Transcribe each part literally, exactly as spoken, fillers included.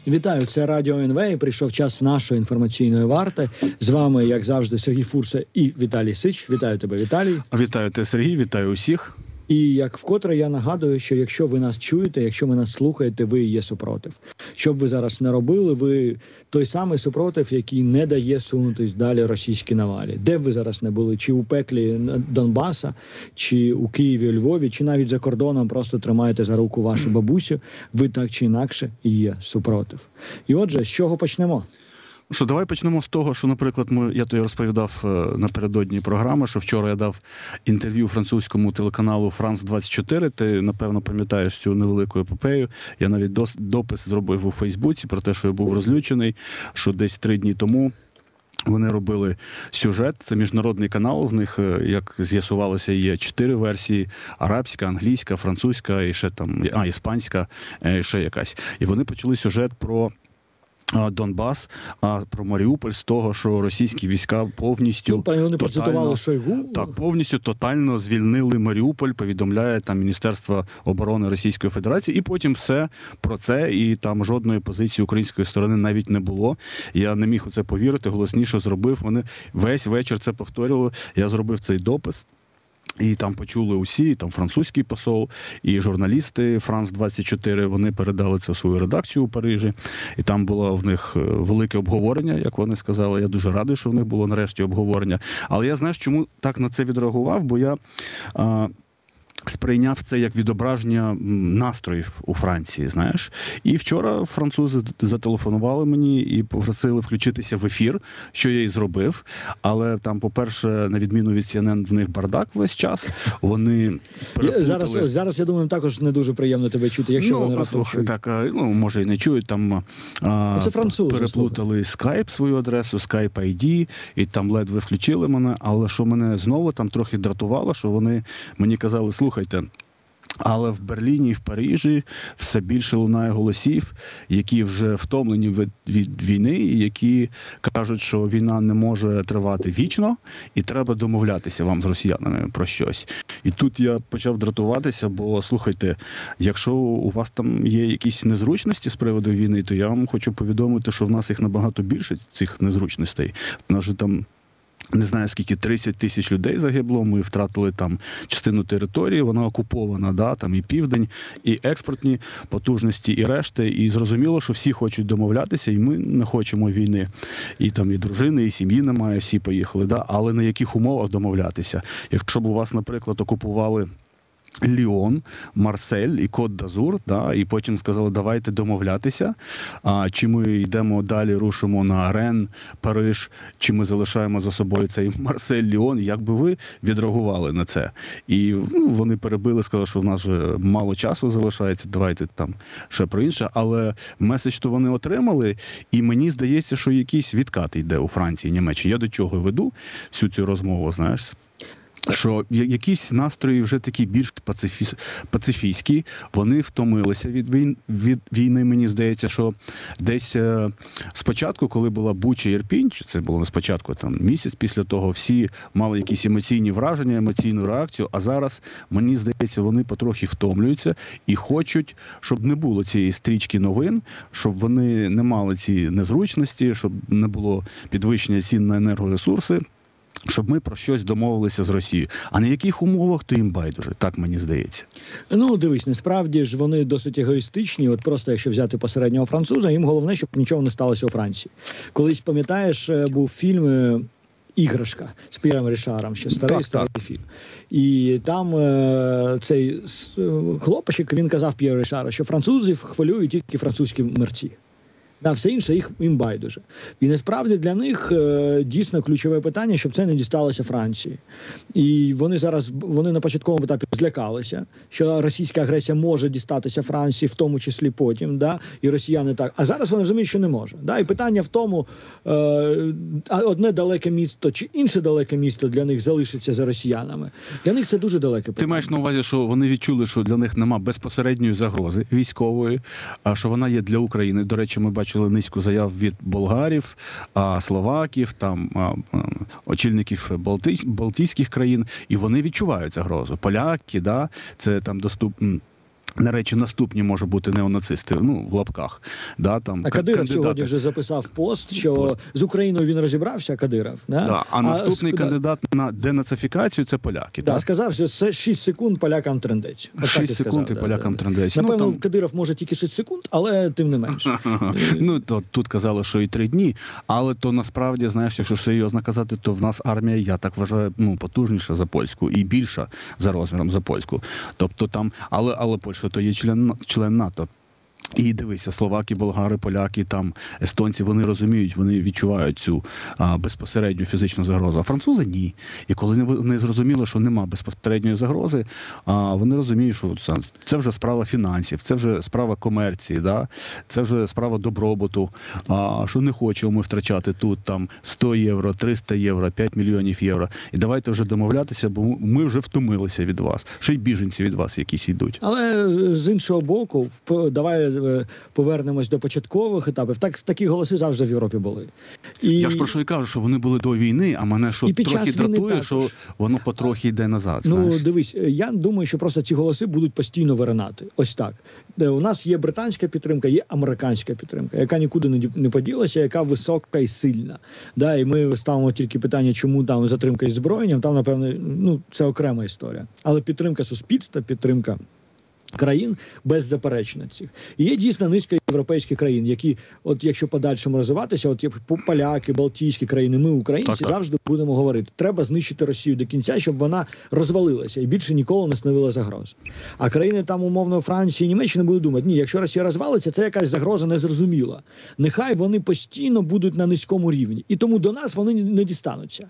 Вітаю, це Радіо ен ве, і прийшов час нашої інформаційної варти. З вами, як завжди, Сергій Фурса і Віталій Сич. Вітаю тебе, Віталій. Вітаю тебе, Сергій, вітаю усіх. І як вкотре я нагадую, що якщо ви нас чуєте, якщо ви нас слухаєте, ви є супротив. Що б ви зараз не робили, ви той самий супротив, який не дає сунутись далі російській навалі. Де б ви зараз не були, чи у пеклі Донбаса, чи у Києві, Львові, чи навіть за кордоном просто тримаєте за руку вашу бабусю, ви так чи інакше є супротив. І отже, з чого почнемо? Що, давай почнемо з того, що, наприклад, ми, я тобі розповідав напередодні програми, що вчора я дав інтерв'ю французькому телеканалу Франс двадцять чотири. Ти, напевно, пам'ятаєш цю невелику епопею. Я навіть дос, допис зробив у Фейсбуці про те, що я був розлючений, що десь три дні тому вони робили сюжет. Це міжнародний канал, в них, як з'ясувалося, є чотири версії: арабська, англійська, французька і ще там, а, іспанська, і ще якась. І вони почали сюжет про Донбас, а про Маріуполь з того, що російські війська повністю ну, вони процитували Шойгу. Так, повністю тотально звільнили Маріуполь, повідомляє там Міністерство оборони Російської Федерації, і потім все про це, і там жодної позиції української сторони навіть не було. Я не міг у це повірити, голосніше зробив. Вони весь вечір це повторювали. Я зробив цей допис. І там почули усі, і там французький посол, і журналісти Франс двадцять чотири, вони передали це в свою редакцію у Парижі. І там було в них велике обговорення, як вони сказали. Я дуже радий, що в них було нарешті обговорення. Але я, знаєш, чому так на це відреагував? Бо я а, сприйняв це як відображення настроїв у Франції, знаєш. І вчора французи зателефонували мені і попросили включитися в ефір, що я і зробив. Але там, по-перше, на відміну від Сі Ен Ен, в них бардак весь час. Вони переплутали... Зараз, зараз, я думаю, також не дуже приємно тебе чути, якщо ну, вони послухай, так, ну, може і не чують, там а, це французи, переплутали скайп, свою адресу, скайп ай ді, і там ледве включили мене. Але що мене знову там трохи дратувало, що вони мені казали: слухайте, але в Берліні і в Парижі все більше лунає голосів, які вже втомлені від, від війни, і які кажуть, що війна не може тривати вічно, і треба домовлятися вам з росіянами про щось. І тут я почав дратуватися, бо, слухайте, якщо у вас там є якісь незручності з приводу війни, то я вам хочу повідомити, що в нас їх набагато більше, цих незручностей. У нас же там, не знаю скільки, тридцять тисяч людей загибло, ми втратили там частину території, вона окупована, да, там і південь, і експортні потужності, і решти. І зрозуміло, що всі хочуть домовлятися, і ми не хочемо війни. І там і дружини, і сім'ї немає, всі поїхали, да, але на яких умовах домовлятися? Якщо б у вас, наприклад, окупували Ліон, Марсель і Кот-д'Азур, да, і потім сказали: давайте домовлятися, а, чи ми йдемо далі, рушимо на Рен, Париж, чи ми залишаємо за собою цей Марсель, Ліон, як би ви відреагували на це? І ну, вони перебили, сказали, що в нас вже мало часу залишається, давайте там ще про інше, але меседж то вони отримали, і мені здається, що якийсь відкат йде у Франції, Німеччині. Я до чого веду всю цю розмову, знаєш? Що якісь настрої вже такі більш пацифі... пацифійські, вони втомилися від, війн... від війни, мені здається, що десь е... спочатку, коли була Буча і Ірпінь, це було не спочатку, там місяць після того, всі мали якісь емоційні враження, емоційну реакцію, а зараз, мені здається, вони потрохи втомлюються і хочуть, щоб не було цієї стрічки новин, щоб вони не мали ці незручності, щоб не було підвищення цін на енергоресурси, щоб ми про щось домовилися з Росією. А на яких умовах, то їм байдуже, так мені здається. Ну, дивись, насправді ж вони досить егоїстичні. От просто якщо взяти посереднього француза, їм головне, щоб нічого не сталося у Франції. Колись, пам'ятаєш, був фільм «Іграшка» з П'єром Рішаром, ще старий, так, старий так. фільм. І там е, цей хлопчик, він казав П'єру Рішару, що французів хвилюють тільки французькі мерці. Да, все інше їх їм байдуже. І насправді для них е, дійсно ключове питання, щоб це не дісталося Франції. І вони зараз, вони на початковому етапі злякалися, що російська агресія може дістатися Франції, в тому числі потім, да, і росіяни так. А зараз вони розуміють, що не може. Да, і питання в тому, е, одне далеке місто чи інше далеке місто для них залишиться за росіянами. Для них це дуже далеке питання. Ти маєш на увазі, що вони відчули, що для них нема безпосередньої загрози військової, а що вона є для України. До речі, ми бачимо низку заяв від болгарів, словаків, там очільників Балти... Балтійських країн, і вони відчувають загрозу. Поляки, да, це там доступ... на речі, наступні може бути неонацисти, ну, в лапках. Да, там, а Кадиров кандидати. сьогодні вже записав пост, що пост. з Україною він розібрався, Кадиров. Да? Да, а, а наступний а, кандидат на денацифікацію – це поляки. Да, так? сказав, що це шість секунд полякам трендець. шість секунд і полякам да, трендець. Напевно, ну, там... Кадиров може тільки шість секунд, але тим не менше. ну, то, тут казали, що і три дні, але то насправді, знаєш, якщо серйозно казати, то в нас армія, я так вважаю, ну, потужніша за польську і більша за розміром за польську. Тобто там, але, але Польща то є член, член НАТО. І дивися, словаки, болгари, поляки, там естонці, вони розуміють, вони відчувають цю а, безпосередню фізичну загрозу. А французи – ні. І коли вони зрозуміли, що нема безпосередньої загрози, а, вони розуміють, що це, це вже справа фінансів, це вже справа комерції, да? Це вже справа добробуту, а, що не хочемо ми втрачати тут там сто євро, триста євро, п'ять мільйонів євро. І давайте вже домовлятися, бо ми вже втомилися від вас. Ще й біженці від вас якісь йдуть. Але з іншого боку, давай повернемось до початкових етапів. Так, такі голоси завжди в Європі були. І... Я ж про що і кажу, що вони були до війни, а мене що трохи дратує, що воно потрохи йде назад. Ну, знаєш. дивись, я думаю, що просто ці голоси будуть постійно виринати. Ось так. У нас є британська підтримка, є американська підтримка, яка нікуди не поділася, яка висока і сильна. Да, і ми ставимо тільки питання, чому там затримка із зброєнням, там, напевно, ну, це окрема історія. Але підтримка суспільства, підтримка країн беззаперечно цих. І є дійсно низка європейських країн, які, от якщо подальшому розвиватися, от як поляки, балтійські країни, ми, українці, так, так. завжди будемо говорити, треба знищити Росію до кінця, щоб вона розвалилася і більше ніколи не становила загроз. А країни там, умовно, Франції, Німеччини будуть думати, ні, якщо Росія розвалиться, це якась загроза незрозуміла. Нехай вони постійно будуть на низькому рівні. І тому до нас вони не дістануться.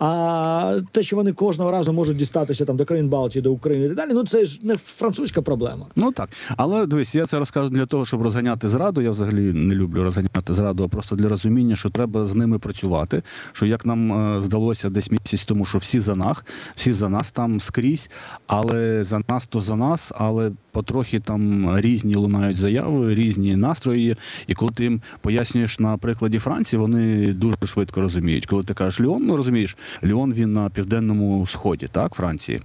А те, що вони кожного разу можуть дістатися там до країн Балтії, до України і так далі, ну це ж не французька проблема. Ну так. Але дивись, я це розказую для того, щоб розганяти зраду. Я взагалі не люблю розганяти зраду, а просто для розуміння, що треба з ними працювати. Що як нам е, здалося десь місяць тому, що всі за нас, всі за нас там скрізь, але за нас то за нас, але потрохи там різні лунають заяви, різні настрої. І коли ти їм пояснюєш на прикладі Франції, вони дуже швидко розуміють. Коли ти кажеш Ліон, ну розумієш, Ліон він на південному сході, так, Франції.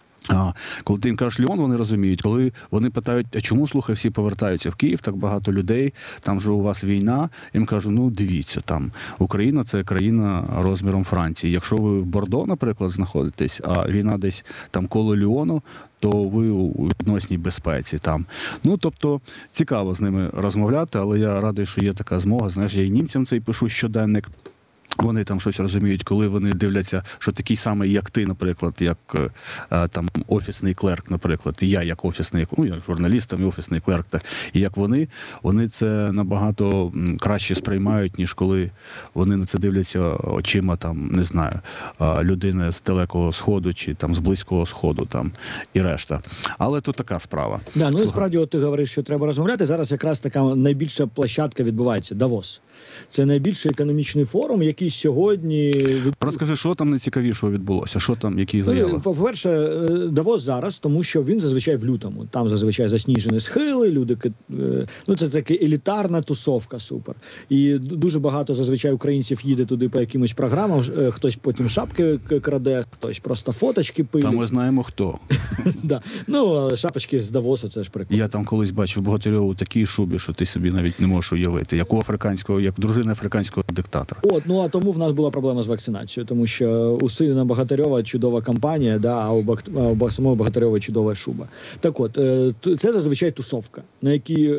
А, коли ти їм кажеш Ліон, вони розуміють. Коли вони питають, а чому, слухай, всі повертаються в Київ, так багато людей, там же у вас війна, їм кажу, ну дивіться, там Україна – це країна розміром Франції. Якщо ви в Бордо, наприклад, знаходитесь, а війна десь там коло Ліону, то ви у відносній безпеці там. Ну, тобто, цікаво з ними розмовляти, але я радий, що є така змога. Знаєш, я і німцям цей пишу щоденник. Вони там щось розуміють, коли вони дивляться, що такий самий, як ти, наприклад, як е, там офісний клерк, наприклад, і я як офісний, ну, як журналіст, там, і офісний клерк, так, і як вони, вони це набагато краще сприймають, ніж коли вони на це дивляться очима, там, не знаю, людини з далекого сходу чи там з близького сходу, там, і решта. Але тут така справа. Да, ну і справді, от ти говориш, що треба розмовляти. Зараз якраз така найбільша площадка відбувається – Давос. Це найбільший економічний форум, який сьогодні... Розкажи, що там найцікавішого відбулося? Що там, які заяви? Ну, по-перше, Давос зараз, тому що він зазвичай в лютому. Там зазвичай засніжені схили, люди... Ну, це така елітарна тусовка, супер. І дуже багато зазвичай українців їде туди по якимось програмам. Хтось потім шапки краде, хтось просто фоточки пилить. Та ми знаємо, хто. Да. Ну, шапочки з Давосу, це ж прикольно. Я там колись бачив Богатирьова у такій шубі, що ти собі навіть не можеш уявити. Як у африканського, як дружина африканського диктатора. От, ну а тому в нас була проблема з вакцинацією, тому що у сина Богатирьова чудова кампанія, да, а у, Бах... а у самого Богатирьова чудова шуба. Так от, це зазвичай тусовка, на якій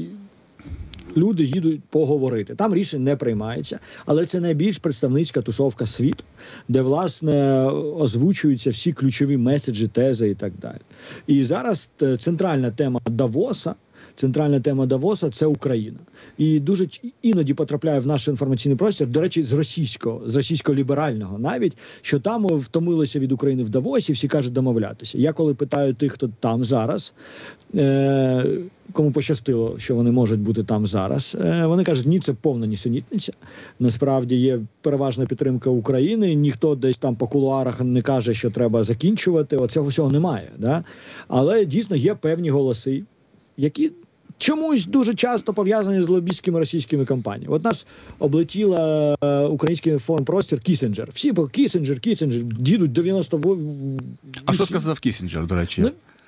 люди їдуть поговорити. Там рішень не приймається, але це найбільш представницька тусовка світу, де, власне, озвучуються всі ключові меседжі, тези і так далі. І зараз центральна тема Давоса, Центральна тема Давоса – це Україна. І дуже іноді потрапляє в наш інформаційний простір, до речі, з російського, з російсько-ліберального навіть, що там втомилися від України в Давосі, всі кажуть домовлятися. Я коли питаю тих, хто там зараз, е- кому пощастило, що вони можуть бути там зараз, е- вони кажуть, ні, це повна нісенітниця. Насправді є переважна підтримка України, ніхто десь там по кулуарах не каже, що треба закінчувати, оцього всього немає. Да? Але дійсно є певні голоси, які чомусь дуже часто пов'язані з лобістськими російськими кампаніями. От нас облетіла е, український інформпростір Кісінджер. Всі по Кісінджер, Кісінджер, дідуть дев'яносто восьмий... А що сказав Кісінджер, до речі? Ну,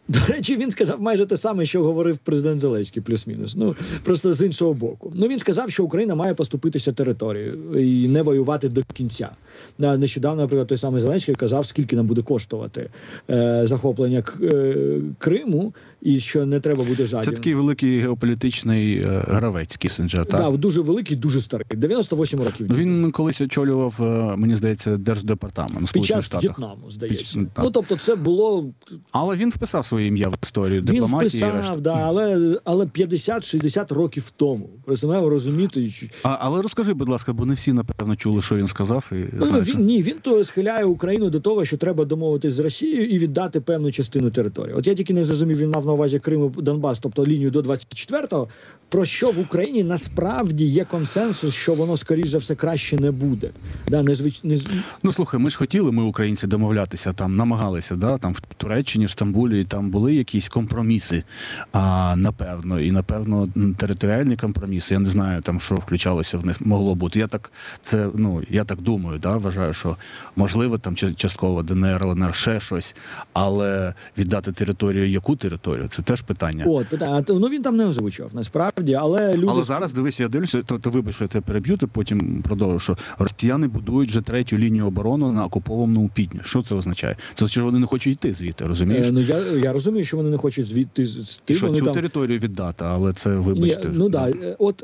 До речі, він сказав майже те саме, що говорив президент Зеленський, плюс-мінус. Ну, просто з іншого боку. Ну, він сказав, що Україна має поступитися територією і не воювати до кінця. Нещодавно, наприклад, той самий Зеленський казав, скільки нам буде коштувати е, захоплення е, Криму, і що не треба буде жадібним. Це такий великий геополітичний е, гравець Кіссінджер, так? Так, дуже великий, дуже старий. дев'яносто вісім років. Він колись очолював, е, мені здається, Держдепартамент під час Штатах. В'єтнаму, здається. Під, ну, тобто це було... Але він вписав своє ім'я в історію дипломатії. Він вписав, да, але, але п'ятдесят-шістдесят років тому. Просто маємо розуміти. А, але розкажи, будь ласка, бо не всі, напевно, чули, що він сказав. І ну, знають, він, що... Ні, він то схиляє Україну до того, що треба домовитись з Росією і віддати певну частину території. От я тільки не зрозумів, він мав на увазі Крим і Донбас, тобто лінію до двадцять четвертого, про що в Україні насправді є консенсус, що воно, скоріш за все, краще не буде. Да, незвич... не... Ну, слухай, ми ж хотіли, ми, українці, домовлятися, там, намагалися, да, там, в Туреччині, в Стамбулі, там були якісь компроміси, а, напевно, і, напевно, територіальні компроміси, я не знаю, там, що включалося в них, могло бути. Я так, це, ну, я так думаю, да, вважаю, що можливо, там, частково ДНР, ЛНР, ще щось, але віддати територію, яку територію, це теж питання. От, питання, ну, він там не озвучував, насправді, але люди... Але зараз, дивися, я дивлюся, то, то вибач, що я тебе переб'ю, то потім продовжу, що росіяни будують вже третю лінію оборони на окупованому Півдні. Що це означає? Це означає, що вони не хочуть йти звідти, розумієш? Е, ну, я, я розумію, що вони не хочуть звідти... Ти, що вони цю там... територію віддати, але це, вибачте... Ні, ну, да, от...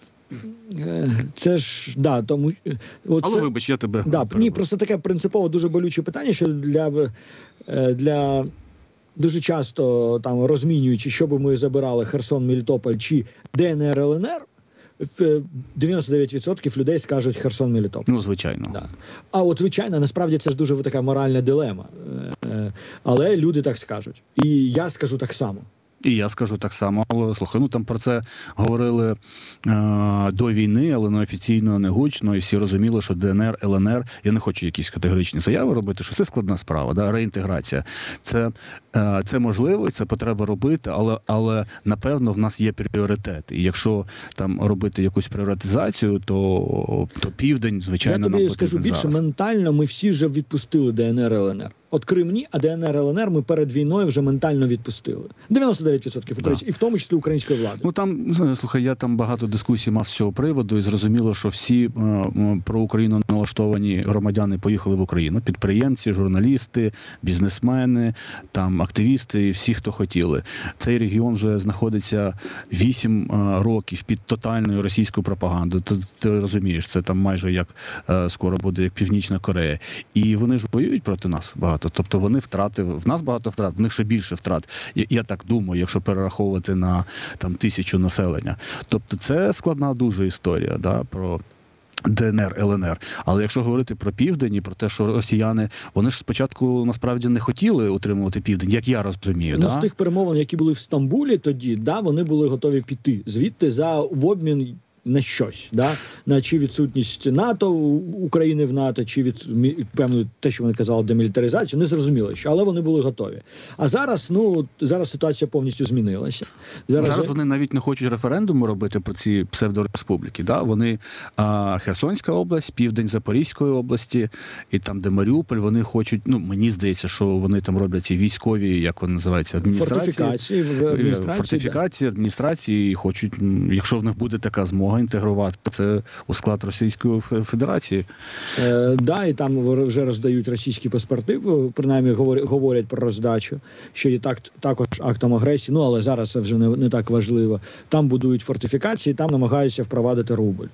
Це ж, да, тому... От але це, вибач, я тебе... Да, ні, просто таке принципово дуже болюче питання, що для... для дуже часто там розмінюючи, що би ми забирали Херсон, Мелітополь чи ДНР, ЛНР, дев'яносто дев'ять відсотків людей скажуть Херсон, Мелітополь. Ну, звичайно. Да. А от, звичайно, насправді це ж дуже така моральна дилема. Але люди так скажуть. І я скажу так само. І я скажу так само, але слухай, ну там про це говорили е, до війни, але не офіційно, не гучно, і всі розуміли, що ДНР, ЛНР, я не хочу якісь категоричні заяви робити, що це складна справа, да, реінтеграція. Це, е, це можливо, і це потреба робити, але, але напевно в нас є пріоритети. І якщо там робити якусь пріоритизацію, то, то Південь, звичайно, нам потрібен. потрібен зараз. Я тобі скажу більше, ментально ми всі вже відпустили ДНР, ЛНР. От Крим ні, а ДНР, ЛНР ми перед війною вже ментально відпустили. дев'яносто дев'ять відсотків українців, да. І в тому числі української влади. Ну там, слухай, я там багато дискусій мав з цього приводу, і зрозуміло, що всі е, про Україну налаштовані громадяни поїхали в Україну. Підприємці, журналісти, бізнесмени, там активісти і всі, хто хотіли. Цей регіон вже знаходиться вісім е, років під тотальною російською пропагандою. Ти, ти розумієш, це там майже як е, скоро буде як Північна Корея. І вони ж воюють проти нас багато. Тобто вони втратили, в нас багато втрат, в них ще більше втрат. Я, я так думаю, якщо перераховувати на там тисячу населення. Тобто це складна дуже історія, да, про ДНР, ЛНР. Але якщо говорити про Південь і про те, що росіяни, вони ж спочатку насправді не хотіли утримувати Південь, як я розумію. Ну, да? з тих перемовин, які були в Стамбулі тоді, да, вони були готові піти звідти за в обмін на щось, да? На чи відсутність НАТО, України в НАТО, чи від певно те, що вони казали, демілітаризацію, не зрозуміло що, але вони були готові. А зараз, ну, зараз ситуація повністю змінилася. Зараз, зараз вони навіть не хочуть референдуму робити про ці псевдореспубліки, да? Вони а, Херсонська область, південь Запорізької області і там, де Маріуполь, вони хочуть, ну, мені здається, що вони там роблять ці військові, як вони називаються, адміністрації, фортифікації, адміністрації, фортифікації, да. адміністрації, і хочуть, якщо в них буде така змога, інтегрувати це у склад Російської Федерації. Е, да, і там вже роздають російські паспорти, принаймні говорять про роздачу, що є так, також актом агресії, ну але зараз це вже не, не так важливо. Там будують фортифікації, там намагаються впровадити рубль.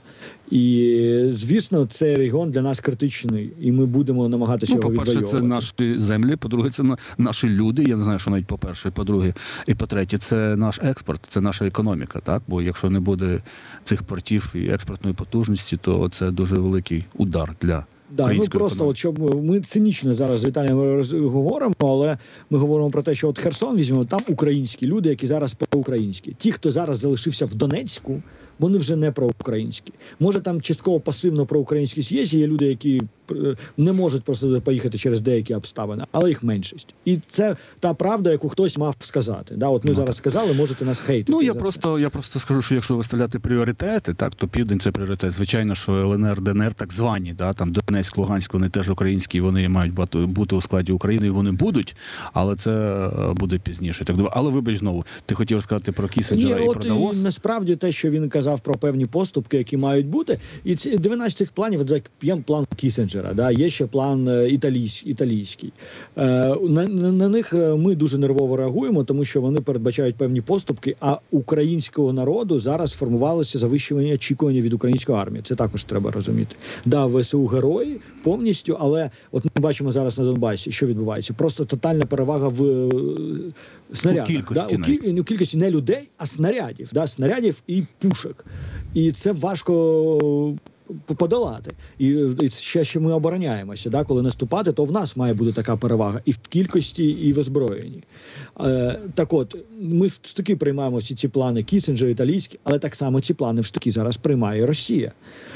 І, звісно, цей регіон для нас критичний, і ми будемо намагатися ну, його відвоювати. По-перше, це наші землі, по-друге, це наші люди, я не знаю, що навіть по-перше, і по-друге, і по-третє, це наш експорт, це наша економіка, так? Бо якщо не буде цих портів і експортної потужності, то це дуже великий удар для Да, ну просто от, щоб ми цинічно зараз з Віталієм говоримо, але ми говоримо про те, що от Херсон візьмемо, там українські люди, які зараз по-українськи. Ті, хто зараз залишився в Донецьку, вони вже не проукраїнські. Може там частково пасивно проукраїнськість є, є люди, які не можуть просто поїхати через деякі обставини, але їх меншість. І це та правда, яку хтось мав сказати. Да, от ми ну, зараз так. сказали, можете нас хейтити. Ну, я просто, я просто скажу, що якщо виставляти пріоритети, так, то Південь – це пріоритет. Звичайно, що Л Н Р, Д Н Р так звані, да, там Донецьк, Луганськ, вони теж українські, вони мають бути у складі України, і вони будуть, але це буде пізніше. Так, але вибач знову, ти хотів розказати про Кісінджера і про Давос? І, насправді те, що він казав про певні поступки, які мають бути, і ці дванадцять цих планів, як є план Кісінджера, да, є ще план італійсь, італійський. Е, на, на, на них ми дуже нервово реагуємо, тому що вони передбачають певні поступки, а українського народу зараз формувалося завищування очікування від української армії. Це також треба розуміти. Да, В С У герої повністю, але от ми бачимо зараз на Донбасі, що відбувається. Просто тотальна перевага в е, снарядах. У кількості, да? у, кіль, у кількості не людей, а снарядів. Да? Снарядів і пушок. І це важко подолати. І, і ще, ще ми обороняємося. Да? Коли наступати, то в нас має бути така перевага і в кількості, і в озброєнні. Е, так от, ми в штуки приймаємо всі ці плани Кісінджер, італійські, але так само ці плани в штуки зараз приймає Росія.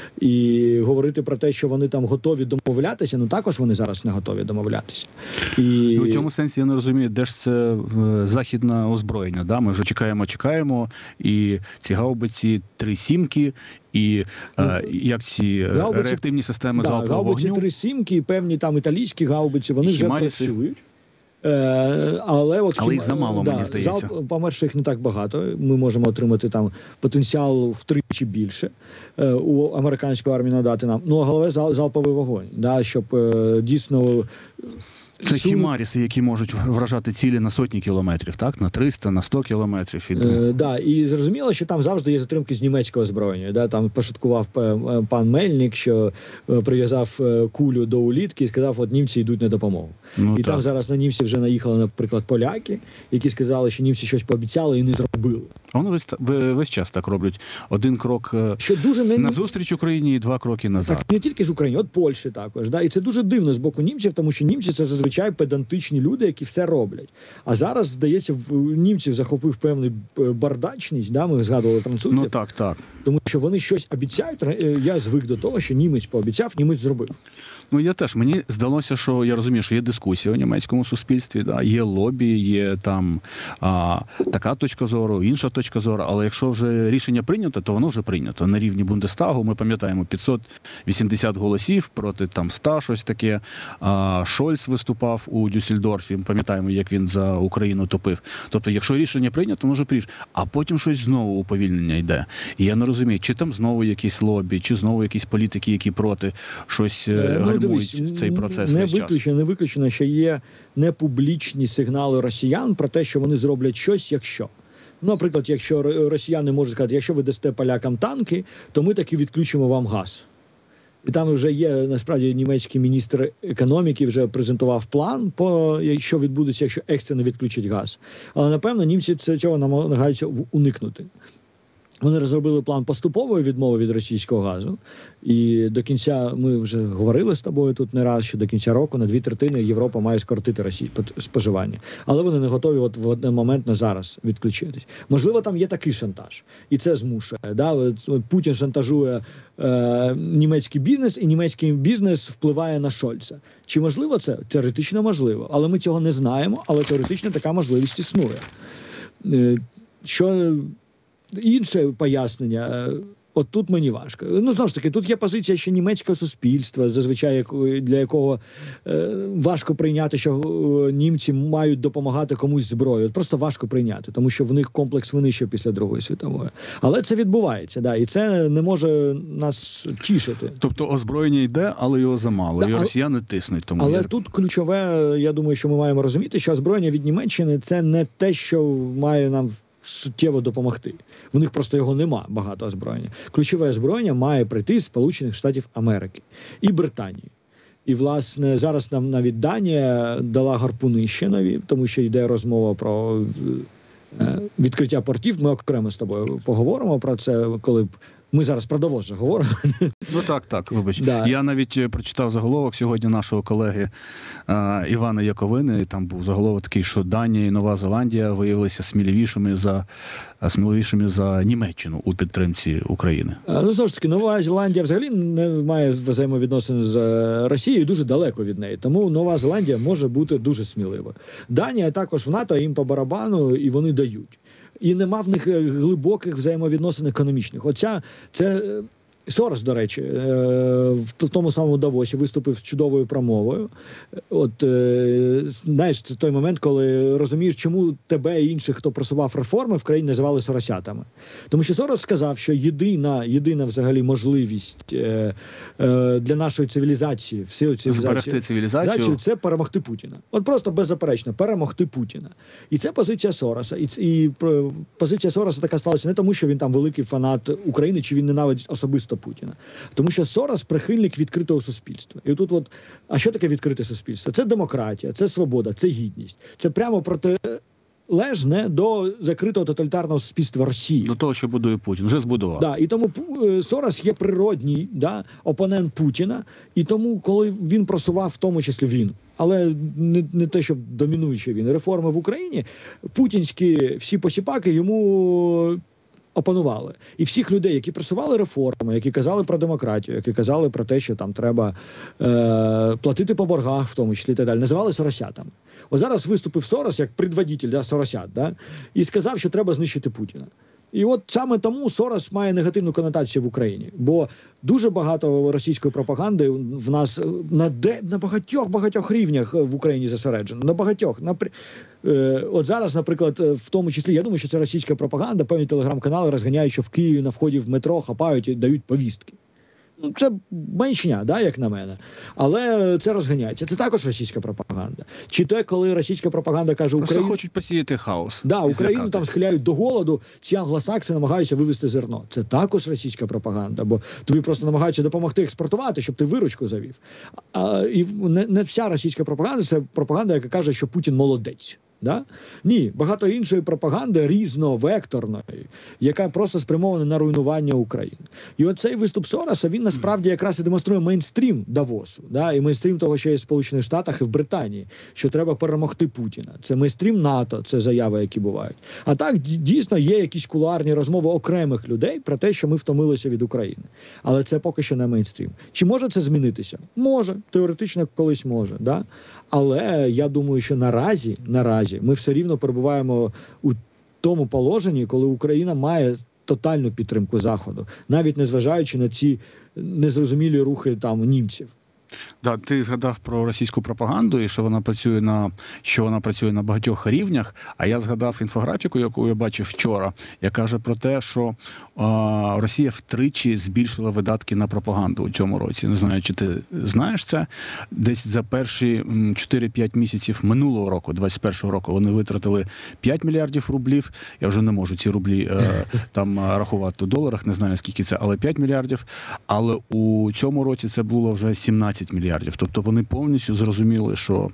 І говорити про те, що вони там готові домовлятися, ну також вони зараз не готові домовлятися. І в цьому сенсі я не розумію, де ж це західне озброєння. Да? Ми вже чекаємо, чекаємо, і ці гаубиці три сімки, і ну, е, як ці гаубиці, реактивні системи да, залпового вогню. Гаубиці три сімки, певні там італійські гаубиці, вони вже працюють. Е, але от, але їх замало, да, мені здається. По-перше, їх не так багато. Ми можемо отримати там потенціал втричі більше. Е, у американської армії надати нам. Ну, а головне зал, залповий вогонь, да, щоб е, дійсно... Це Сум... хімаріси, які можуть вражати цілі на сотні кілометрів, так? На триста, на сто кілометрів. І, е, да, і зрозуміло, що там завжди є затримки з німецького озброєння. Да? Там пошуткував пан Мельник, що прив'язав кулю до улітки і сказав, от німці йдуть на допомогу. Ну, і так. Там зараз на німців вже наїхали, наприклад, поляки, які сказали, що німці щось пообіцяли і не зробили. Вони весь, весь час так роблять. Один крок що дуже не... назустріч Україні і два кроки назад. Так, не тільки ж Україні, от Польщі також. Да? І це дуже дивно з боку німців, тому що німці це зазвичай педантичні люди, які все роблять. А зараз, здається, в німців захопив певний бардачність, да? Ми згадували французів. Ну так, так. Тому що вони щось обіцяють. Я звик до того, що німець пообіцяв, німець зробив. Ну, я теж. Мені здалося, що я розумію, що є дискусія у німецькому суспільстві, да? Є лобі, є там а, така точка зору, інша точка зору, але якщо вже рішення прийнято, то воно вже прийнято. На рівні Бундестагу ми пам'ятаємо п'ятсот вісімдесят голосів проти там ста, щось таке. А, Шольц виступав у Дюссельдорфі, пам'ятаємо, як він за Україну топив. Тобто, якщо рішення прийнято, воно вже прийшло. А потім щось знову уповільнення йде. І я не розумію, чи там знову якісь лобі, чи знову якісь політики, які проти щось ну, дивись, цей процес не весь виключено, час. Не виключено, що є непублічні сигнали росіян про те, що вони зроблять щось, якщо. Ну, наприклад, якщо росіяни можуть сказати, якщо ви дасте полякам танки, то ми таки відключимо вам газ. І там вже є, насправді, німецький міністр економіки вже презентував план, по що відбудеться, якщо екстрено відключать газ. Але, напевно, німці цього намагаються уникнути. Вони розробили план поступової відмови від російського газу. І до кінця, ми вже говорили з тобою тут не раз, що до кінця року на дві третини Європа має скоротити Росію споживання. Але вони не готові от в один момент на зараз відключитись. Можливо, там є такий шантаж. І це змушує. Да? От Путін шантажує е, німецький бізнес, і німецький бізнес впливає на Шольца. Чи можливо це? Теоретично можливо. Але ми цього не знаємо, але теоретично така можливість існує. Е, що... Інше пояснення, от тут мені важко. Ну, знову ж таки, тут є позиція ще німецького суспільства, зазвичай для якого е, важко прийняти, що німці мають допомагати комусь зброєю. Просто важко прийняти, тому що в них комплекс вини ще після Другої світової. Але це відбувається, да, і це не може нас тішити. Тобто озброєння йде, але його замало, да, і росіяни тиснуть. Тому але я... тут ключове, я думаю, що ми маємо розуміти, що озброєння від Німеччини – це не те, що має нам суттєво допомогти. В них просто його нема, багато озброєння. Ключове озброєння має прийти з Сполучених Штатів Америки і Британії. І, власне, зараз нам навіть Данія дала гарпуни ще нові, тому що йде розмова про відкриття портів. Ми окремо з тобою поговоримо про це, коли Ми зараз про Давос же говоримо. Ну так, так, вибач. Да. Я навіть прочитав заголовок сьогодні нашого колеги е, Івана Яковини, і там був заголовок такий, що Данія і Нова Зеландія виявилися сміливішими за, сміливішими за Німеччину у підтримці України. Ну, знову ж таки, Нова Зеландія взагалі не має взаємовідносин з Росією, дуже далеко від неї. Тому Нова Зеландія може бути дуже сміливою. Данія також в НАТО, їм по барабану, і вони дають. І нема в них глибоких взаємовідносин економічних. Оця, це Сорос, до речі, в тому самому Давосі виступив з чудовою промовою. От, знаєш, це той момент, коли розумієш, чому тебе і інших, хто просував реформи, в країні називали соросятами. Тому що Сорос сказав, що єдина, єдина взагалі можливість для нашої цивілізації, всієї цивілізації, цивілізацію, це перемогти Путіна. От просто беззаперечно, перемогти Путіна. І це позиція Сороса. І, і позиція Сороса така сталася не тому, що він там великий фанат України, чи він ненавидить особисто Путіна. Тому що Сорос прихильник відкритого суспільства. І тут от, а що таке відкрите суспільство? Це демократія, це свобода, це гідність. Це прямо протилежне до закритого тоталітарного суспільства Росії. До того, що будує Путін. Вже збудував. Да, і тому Сорос є природній, да, опонент Путіна. І тому, коли він просував, в тому числі він, але не, не те, щоб домінуючи він, реформи в Україні, путінські всі посіпаки йому опанували. І всіх людей, які просували реформи, які казали про демократію, які казали про те, що там треба е, платити по боргах, в тому числі і так далі, називали соросятами. Ось зараз виступив Сорос як предводитель, да, соросят, да, і сказав, що треба знищити Путіна. І от саме тому Сорос має негативну конотацію в Україні. Бо дуже багато російської пропаганди в нас на, де, на багатьох-багатьох рівнях в Україні зосереджено. На багатьох. На, е, от зараз, наприклад, в тому числі, я думаю, що це російська пропаганда, певні телеграм-канали розганяють, що в Києві на вході в метро хапають і дають повістки. Ну, це меншня, да, як на мене. Але це розганяється. Це також російська пропаганда. Чи те, коли російська пропаганда каже, Україну... Україну... хочуть посіяти хаос. Да, Україну там схиляють до голоду, ці англосакси намагаються вивезти зерно. Це також російська пропаганда, бо тобі просто намагаються допомогти експортувати, щоб ти виручку завів. А, і не, не вся російська пропаганда – це пропаганда, яка каже, що Путін молодець. Да? Ні, багато іншої пропаганди різновекторної, яка просто спрямована на руйнування України. І оцей виступ Сороса, він насправді якраз і демонструє мейнстрім Давосу, да? І мейнстрім того, що є в Сполучених Штатах і в Британії, що треба перемогти Путіна. Це мейнстрім НАТО, це заяви, які бувають. А так, дійсно, є якісь кулуарні розмови окремих людей про те, що ми втомилися від України. Але це поки що не мейнстрім. Чи може це змінитися? Може. Теоретично колись може. Да? Але я думаю, що наразі, наразі ми все рівно перебуваємо у тому положенні, коли Україна має тотальну підтримку Заходу, навіть незважаючи на ці незрозумілі рухи там німців. Да, ти згадав про російську пропаганду і що вона працює на що вона працює на багатьох рівнях. А я згадав інфографіку, яку я бачив вчора, яка каже про те, що а, Росія втричі збільшила видатки на пропаганду у цьому році. Не знаю, чи ти знаєш це. Десь за перші чотири-п'ять місяців минулого року, двадцять першого року, вони витратили п'ять мільярдів рублів. Я вже не можу ці рублі е, там рахувати у доларах, не знаю скільки це, але п'ять мільярдів. Але у цьому році це було вже сімнадцять мільярдів. Тобто вони повністю зрозуміли, що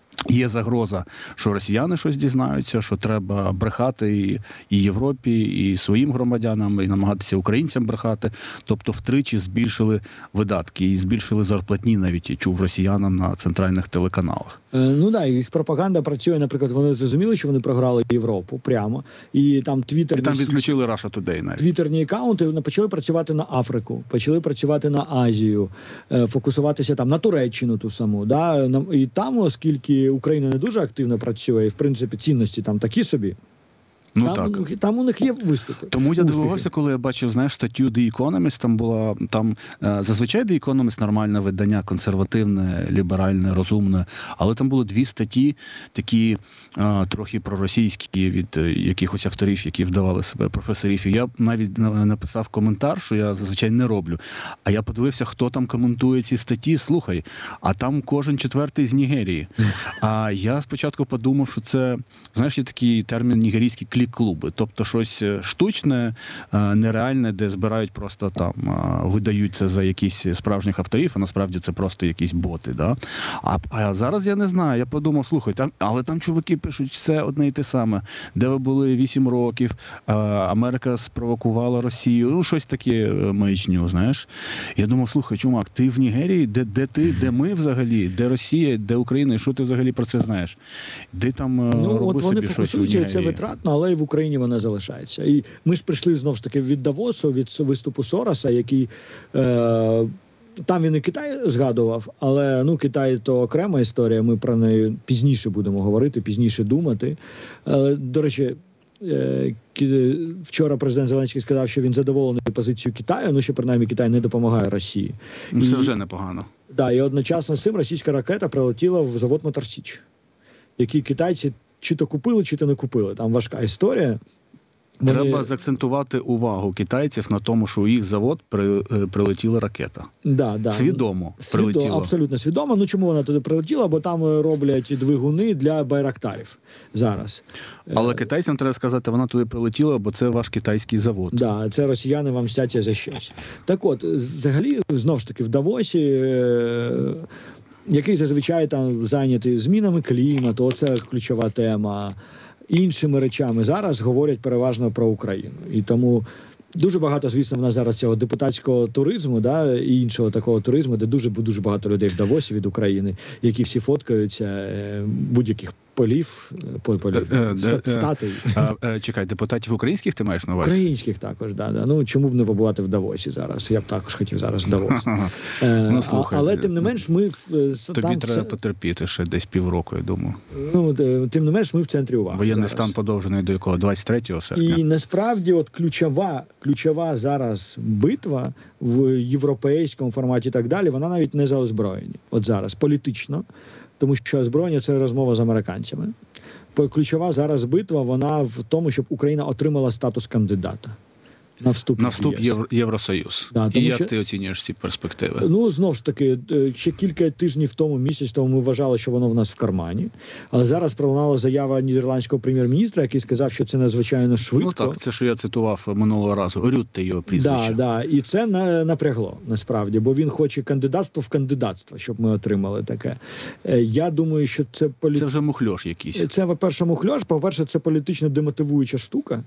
є загроза, що росіяни щось дізнаються, що треба брехати і, і Європі, і своїм громадянам, і намагатися українцям брехати. Тобто втричі збільшили видатки і збільшили зарплатні, навіть я чув, росіянам на центральних телеканалах. Е, ну так, їх пропаганда працює, наприклад, вони зрозуміли, що вони програли Європу прямо, і там твіттерні... І там відключили Russia Today навіть. Твіттерні акаунти почали працювати на Африку, почали працювати на Азію, е, фокусуватися там на Туреччину ту саму, да, і там, оскільки Україна не дуже активно працює, і, в принципі, цінності там такі собі. Ну, там, так. там у них є виступи. Тому я успіхи. дивувався, коли я бачив, знаєш, статтю The Economist, там була, там, е, зазвичай The Economist нормальне видання, консервативне, ліберальне, розумне, але там було дві статті, такі е, трохи проросійські від е, якихось авторів, які вдавали себе професорів. І я навіть написав коментар, що я зазвичай не роблю. А я подивився, хто там коментує ці статті, слухай, а там кожен четвертий з Нігерії. А я спочатку подумав, що це, знаєш, є такий термін нігерійський кліше. клік-клуби, тобто щось штучне, нереальне, де збирають просто там, видаються за якісь справжніх авторів, а насправді це просто якісь боти. Да? А, а зараз я не знаю, я подумав, слухай, там, але там чуваки пишуть все одне і те саме. Де ви були вісім років, Америка спровокувала Росію, ну щось таке маячню, знаєш. Я думав, слухай, чумак, ти в Нігерії, де, де ти, де ми взагалі, де Росія, де Україна, і що ти взагалі про це знаєш? Де там ну, роби от собі вони щось у Нігерії? фокусуються, це витратно, але і в Україні вона залишається. І ми ж прийшли, знову ж таки, від Давосу, від виступу Сороса, який... Е- Там він і Китай згадував, але ну Китай – то окрема історія, ми про неї пізніше будемо говорити, пізніше думати. Е, до речі, е, вчора президент Зеленський сказав, що він задоволений позицією Китаю, ну що принаймні Китай не допомагає Росії. Ну, це і, вже непогано. Да, і одночасно з цим російська ракета прилетіла в завод Мотор Січ, який китайці чи то купили, чи то не купили. Там важка історія. Вони... Треба заакцентувати увагу китайців на тому, що у їх завод при, прилетіла ракета. Да, да. Свідомо Свідо, прилетіло. Абсолютно свідомо. Ну чому вона туди прилетіла? Бо там роблять двигуни для байрактарів зараз. Але китайцям треба сказати, вона туди прилетіла, бо це ваш китайський завод. Да, це росіяни вам мстяться за щось. Так от, взагалі, знову ж таки, в Давосі, е- який зазвичай там зайнятий змінами клімату, оце ключова тема, іншими речами, зараз говорять переважно про Україну. І тому дуже багато, звісно, в нас зараз цього депутатського туризму, да, і іншого такого туризму, де дуже-дуже багато людей в Давосі від України, які всі фоткаються будь-яких полів, полів е, ста, е, статей. Е, е, чекай, депутатів українських ти маєш на увазі? Українських також, да, да. Ну, чому б не побувати в Давосі зараз? Я б також хотів зараз в Давосі. Е, ну, слухай, але, тим не менш, ми... Тобі там треба все... потерпіти ще десь півроку, я думаю. Ну, тим не менш, ми в центрі уваги. Воєнний зараз. стан подовжений до якого? двадцять третього серпня? І насправді от ключова, ключова зараз битва в європейському форматі і так далі, вона навіть не за озброєння. От зараз, політично. Тому що озброєння – це розмова з американцями. Ключова зараз битва, вона в тому, щоб Україна отримала статус кандидата на вступ, на вступ в Євро, Євросоюз. Да, і як що... ти оцінюєш ці перспективи? Ну, знову ж таки, ще кілька тижнів тому, місяць тому ми вважали, що воно в нас в кармані. Але зараз пролунала заява нідерландського прем'єр-міністра, який сказав, що це надзвичайно швидко. Ну так, це, що я цитував минулого разу. Рютте його прізвище. Так, да, да. І це напрягло, насправді, бо він хоче кандидатство в кандидатство, щоб ми отримали таке. Я думаю, що це... Полі... Це вже мухльош якийсь. Це, по-перше, мухльош, по-перше, це політично демотивуюча штука.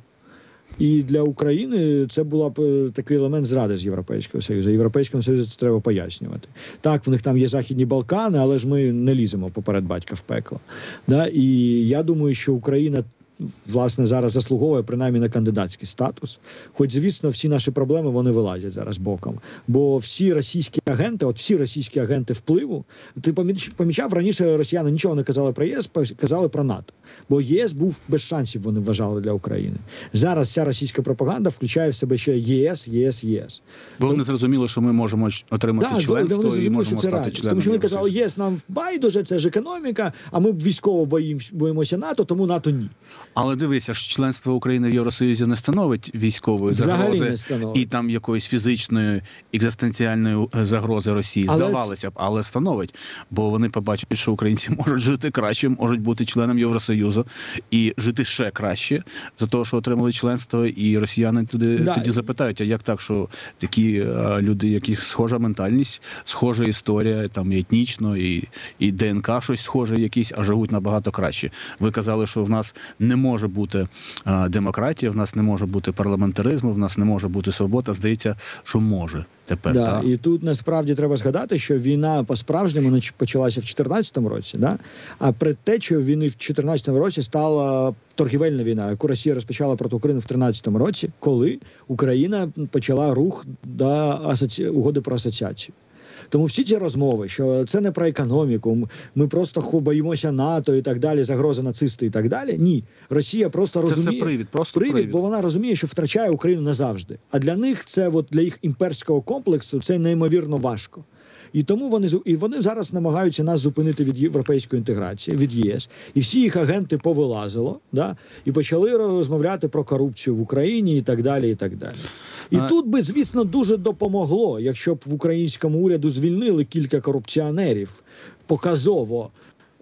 І для України це була б такий елемент зради з Європейського Союзу. Європейському Союзу це треба пояснювати. Так, в них там є Західні Балкани, але ж ми не ліземо поперед батька в пекло. Да? І я думаю, що Україна, власне, зараз заслуговує принаймні на кандидатський статус. Хоч, звісно, всі наші проблеми, вони вилазять зараз боком. Бо всі російські агенти, от всі російські агенти впливу, ти помічав, раніше росіяни нічого не казали про ЄС, казали про НАТО. Бо ЄС був без шансів, вони вважали, для України. Зараз ця російська пропаганда включає в себе ще ЄС, ЄС, ЄС. Бо вони зрозуміли, що ми можемо отримати да, членство вони і можемо стати радість. членом. Тому що вони казали, ЄС нам байдуже, це ж економіка, а ми військово боїмося, боїмося НАТО, тому НАТО ні. Але дивися, ж членство України в Євросоюзі не становить військової загрози і там якоїсь фізичної, екзистенціальної загрози Росії. Але... Здавалося б, але становить. Бо вони побачать, що українці можуть жити краще, можуть бути членом Євросоюзу і жити ще краще за того, що отримали членство, і росіяни туди, да. тоді запитають, а як так, що такі а, люди, яких схожа ментальність, схожа історія, там і етнічно, і, і ДНК щось схоже якісь, а живуть набагато краще. Ви казали, що в нас не може бути а, демократія, в нас не може бути парламентаризму, в нас не може бути свобода. Здається, що може тепер. Да, та? І тут насправді треба згадати, що війна по-справжньому почалася в чотирнадцятому році, да? А предтечею війни в чотирнадцятому році стала торгівельна війна, яку Росія розпочала проти України в тринадцятому році, коли Україна почала рух до асоці... угоди про асоціацію. Тому всі ці розмови, що це не про економіку, ми просто боїмося НАТО і так далі, загрози нацисти і так далі. Ні. Росія просто це розуміє... Це все привід, просто привід, привід. Бо вона розуміє, що втрачає Україну назавжди. А для них це, от, для їх імперського комплексу, це неймовірно важко. І тому вони, і вони зараз намагаються нас зупинити від європейської інтеграції, від ЄС. І всі їх агенти повилазило, да? І почали розмовляти про корупцію в Україні і так далі, і так далі. І а... тут би, звісно, дуже допомогло, якщо б в українському уряду звільнили кілька корупціонерів показово,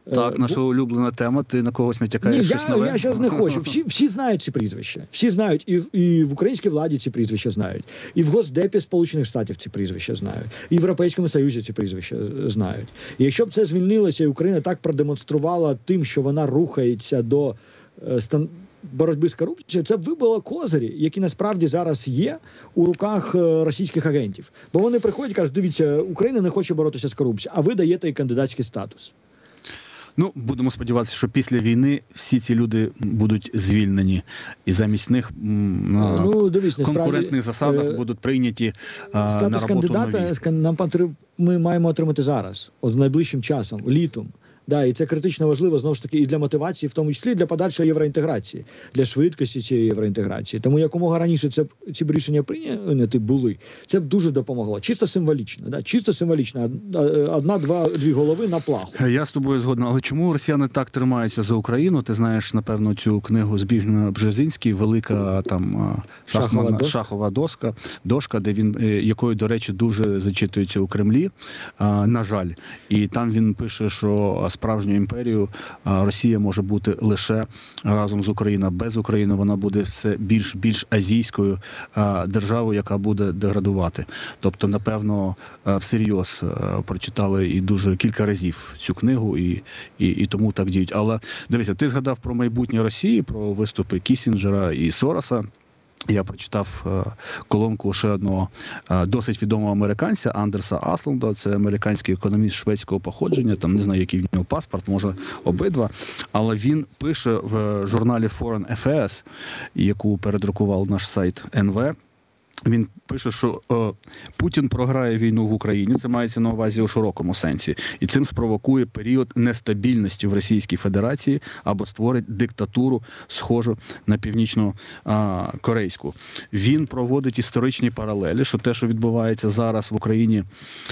Так, наша улюблена тема, ти на когось натякаєш щось Ні, нове? я зараз не хочу. Всі, всі знають ці прізвища. Всі знають, і, і в українській владі ці прізвища знають, і в Госдепі Сполучених Штатів ці прізвища знають, і в Європейському Союзі ці прізвища знають. І якщо б це звільнилося, і Україна так продемонструвала тим, що вона рухається до е, стан... боротьби з корупцією, це б вибило козирі, які насправді зараз є у руках е, російських агентів. Бо вони приходять і кажуть, дивіться, Україна не хоче боротися з корупцією, а ви даєте їй кандидатський статус. Ну, будемо сподіватися, що після війни всі ці люди будуть звільнені. І замість них на ну, дивись, конкурентних засадах е... будуть прийняті а, на роботу кандидата нові. Нам ми маємо отримати зараз, от найближчим часом, літом. Да, і це критично важливо, знову ж таки, і для мотивації, в тому числі для подальшої євроінтеграції, для швидкості цієї євроінтеграції. Тому якомога раніше це, ці б рішення прийняті були, це б дуже допомогло. Чисто символічно, да? Чисто символічно. Одна, два, дві голови на плаху. Я з тобою згодна. Але чому росіяни так тримаються за Україну? Ти знаєш, напевно, цю книгу Збігнєва Бжезинський, велика там шахмана, шахова, доска. шахова доска, дошка, де він, якою, до речі, дуже зачитується у Кремлі, на жаль. І там він пише, що справжню імперію Росія може бути лише разом з Україною. Без України вона буде все більш більш азійською державою, яка буде деградувати. Тобто, напевно, всерйоз прочитали і дуже кілька разів цю книгу, і, і, і тому так діють. Але дивіться, ти згадав про майбутнє Росії, про виступи Кіссінджера і Сороса. Я прочитав е, колонку ще одного е, досить відомого американця Андерса Аслунда. Це американський економіст шведського походження. Там не знаю, який в нього паспорт, може обидва. Але він пише в журналі Foreign Affairs, яку передрукував наш сайт ен ве. Він пише, що е, Путін програє війну в Україні, це мається на увазі у широкому сенсі, і цим спровокує період нестабільності в Російській Федерації або створить диктатуру, схожу на північно-корейську. Він проводить історичні паралелі, що те, що відбувається зараз в Україні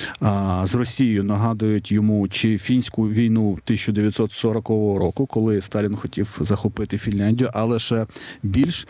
а, з Росією, нагадують йому чи фінську війну тисяча дев'ятсот сорокового року, коли Сталін хотів захопити Фінляндію, але ще більш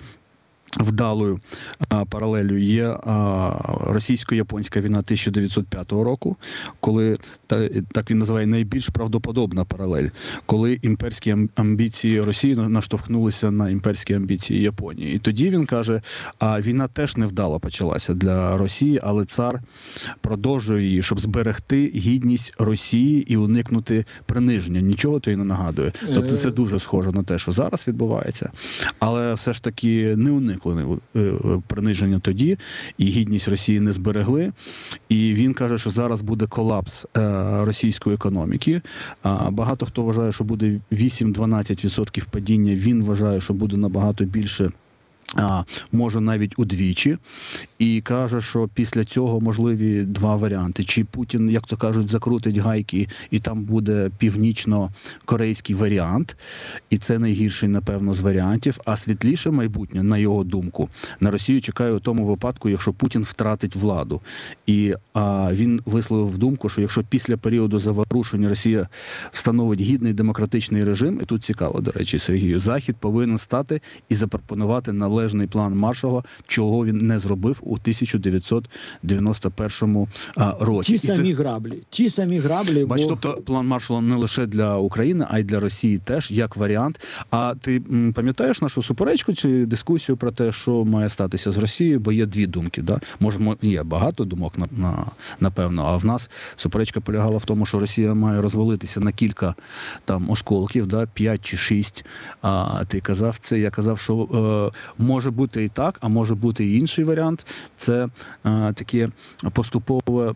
вдалою а, паралелю є а, російсько-японська війна тисяча дев'ятсот п'ятого року, коли, та, так він називає, найбільш правдоподобна паралель, коли імперські амбіції Росії наштовхнулися на імперські амбіції Японії. І тоді він каже, а війна теж невдало почалася для Росії, але цар продовжує її, щоб зберегти гідність Росії і уникнути приниження. Нічого то й не нагадує. Тобто це дуже схоже на те, що зараз відбувається, але все ж таки не уникнути приниження тоді, і гідність Росії не зберегли. І він каже, що зараз буде колапс російської економіки. Багато хто вважає, що буде вісім-дванадцять відсотків падіння. Він вважає, що буде набагато більше, А, може навіть удвічі, і каже, що після цього можливі два варіанти. Чи Путін, як то кажуть, закрутить гайки, і там буде північно-корейський варіант, і це найгірший, напевно, з варіантів, а світліше майбутнє, на його думку, на Росію чекає у тому випадку, якщо Путін втратить владу. І а, він висловив думку, що якщо після періоду заворушень Росія встановить гідний демократичний режим, і тут цікаво, до речі, Сергію, Захід повинен стати і запропонувати належний належний план Маршалла, чого він не зробив у тисяча дев'ятсот дев'яносто першому році. Ті самі це... граблі. Ті самі граблі. Бач, бо... тобто план Маршалла не лише для України, а й для Росії теж, як варіант. А ти м, пам'ятаєш нашу суперечку чи дискусію про те, що має статися з Росією? Бо є дві думки. Да? Може, є багато думок, на, на, напевно, а в нас суперечка полягала в тому, що Росія має розвалитися на кілька там осколків, да? п'ять чи шість. А ти казав це, я казав, що е, може бути і так, а може бути і інший варіант. Це а, таке поступова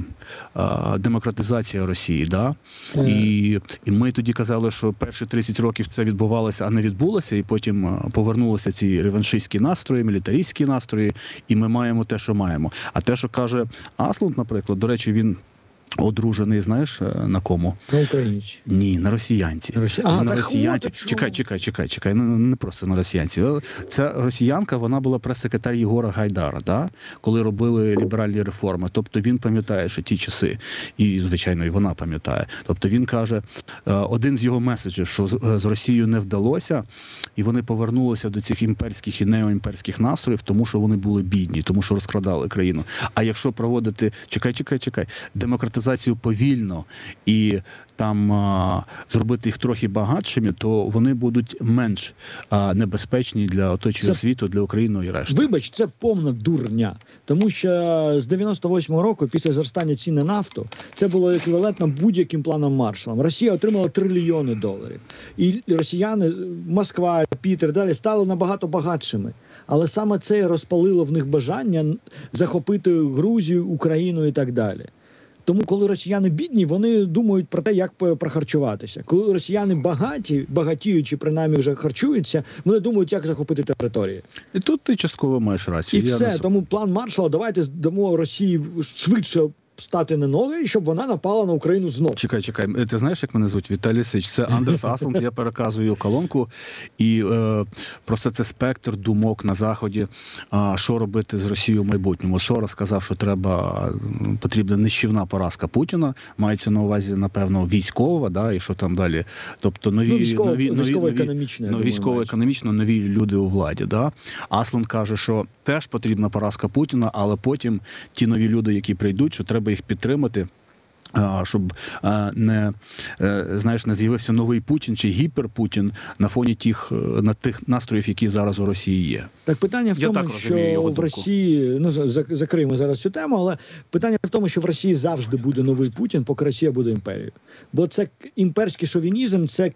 а, демократизація Росії. Да? Mm. І, і ми тоді казали, що перші тридцять років це відбувалося, а не відбулося, і потім а, повернулися ці реваншистські настрої, мілітаристські настрої, і ми маємо те, що маємо. А те, що каже Аслунд, наприклад, до речі, він одружений, знаєш, на кому? На українці. Ні, на росіянці. Росі... А, на так росіянці. От, чекай, чекай, чекай, чекай. Не, не просто на росіянці. Ця росіянка, вона була прес-секретар Єгора Гайдара, да? Коли робили ліберальні реформи. Тобто він пам'ятає, що ті часи, і, звичайно, і вона пам'ятає. Тобто він каже, один з його меседжів, що з Росією не вдалося, і вони повернулися до цих імперських і неоімперських настроїв, тому що вони були бідні, тому що розкрадали країну. А якщо проводити, чекай, чекай, чекай, демократизацію цифровізацію повільно і там а, зробити їх трохи багатшими, то вони будуть менш а, небезпечні для оточуючого Це... світу, для України і решти. Вибач, це повна дурня. Тому що з дев'яносто восьмого року, після зростання цін на нафту, це було еквівалентно будь-яким планом Маршалла. Росія отримала трильйони доларів. І росіяни, Москва, Пітер, далі, стали набагато багатшими. Але саме це розпалило в них бажання захопити Грузію, Україну і так далі. Тому, коли росіяни бідні, вони думають про те, як прохарчуватися. Коли росіяни багаті, багатіючи, принаймні вже харчуються, вони думають, як захопити території. І тут ти частково маєш рацію. І Я все. не... Тому план Маршалла, давайте дамо Росії швидше стати на ноги, щоб вона напала на Україну знов. Чекай, чекай. Ти знаєш, як мене звуть? Віталій Сич. Це Андерс Аслунд, я переказую колонку. І е, просто це спектр думок на Заході, а, що робити з Росією в майбутньому. Сорос сказав, що треба, потрібна нищівна поразка Путіна. Мається на увазі, напевно, військова, да, і що там далі. Тобто нові, ну, військово, нові, нові, військово-економічно, нові, військово-економічно нові люди у владі. Да? Аслунд каже, що теж потрібна поразка Путіна, але потім ті нові люди, які прийдуть, що треба їх підтримати, щоб не, знаєш, не з'явився новий Путін чи гіперпутін на фоні тих, на тих настроїв, які зараз у Росії є. Так питання в Я тому, що в Росії, ну, закриємо зараз цю тему, але питання в тому, що в Росії завжди буде новий Путін, поки Росія буде імперією. Бо це імперський шовінізм, це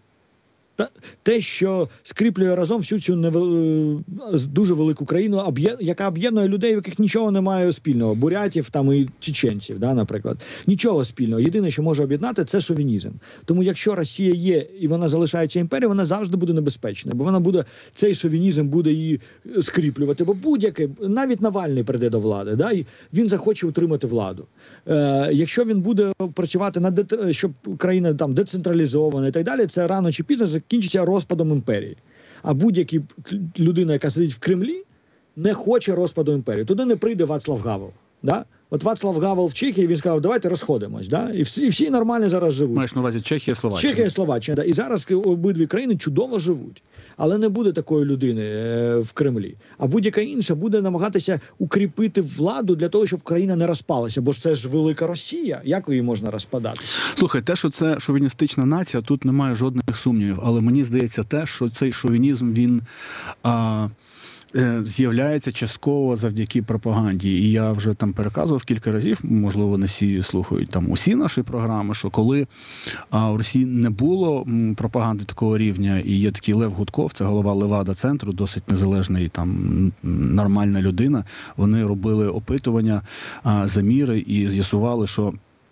те, що скріплює разом всю цю невел... дуже велику країну, яка об'єднує людей, в яких нічого немає спільного. Бурятів там і чеченців, да, наприклад. Нічого спільного. Єдине, що може об'єднати, це шовінізм. Тому якщо Росія є і вона залишається імперією, вона завжди буде небезпечна. Бо вона буде, цей шовінізм буде її скріплювати. Бо будь-який, навіть Навальний прийде до влади, да, і він захоче утримати владу. Е, якщо він буде працювати над дет... щоб країна там децентралізована і так далі, це рано чи пізно закінчиться розпадом імперії. А будь-яка людина, яка сидить в Кремлі, не хоче розпаду імперії. Туди не прийде Вацлав Гавел. Да? От Вацлав Гавел в Чехії, він сказав, давайте розходимось. Да? І, всі, і всі нормально зараз живуть. Маєш на увазі Чехія, Словаччина. Чехія, Словаччина. Да. І зараз обидві країни чудово живуть. Але не буде такої людини е, в Кремлі. А будь-яка інша буде намагатися укріпити владу для того, щоб країна не розпалася. Бо ж це ж велика Росія. Як її можна розпадати? Слухай, те, що це шовіністична нація, тут немає жодних сумнівів. Але мені здається те, що цей шовінізм, він... А... з'являється частково завдяки пропаганді. І я вже там переказував кілька разів, можливо, не всі слухають там усі наші програми, що коли а, в Росії не було пропаганди такого рівня, і є такий Лев Гудков, це голова Левада-центру, досить незалежний, там, нормальна людина, вони робили опитування, а, заміри і з'ясували, що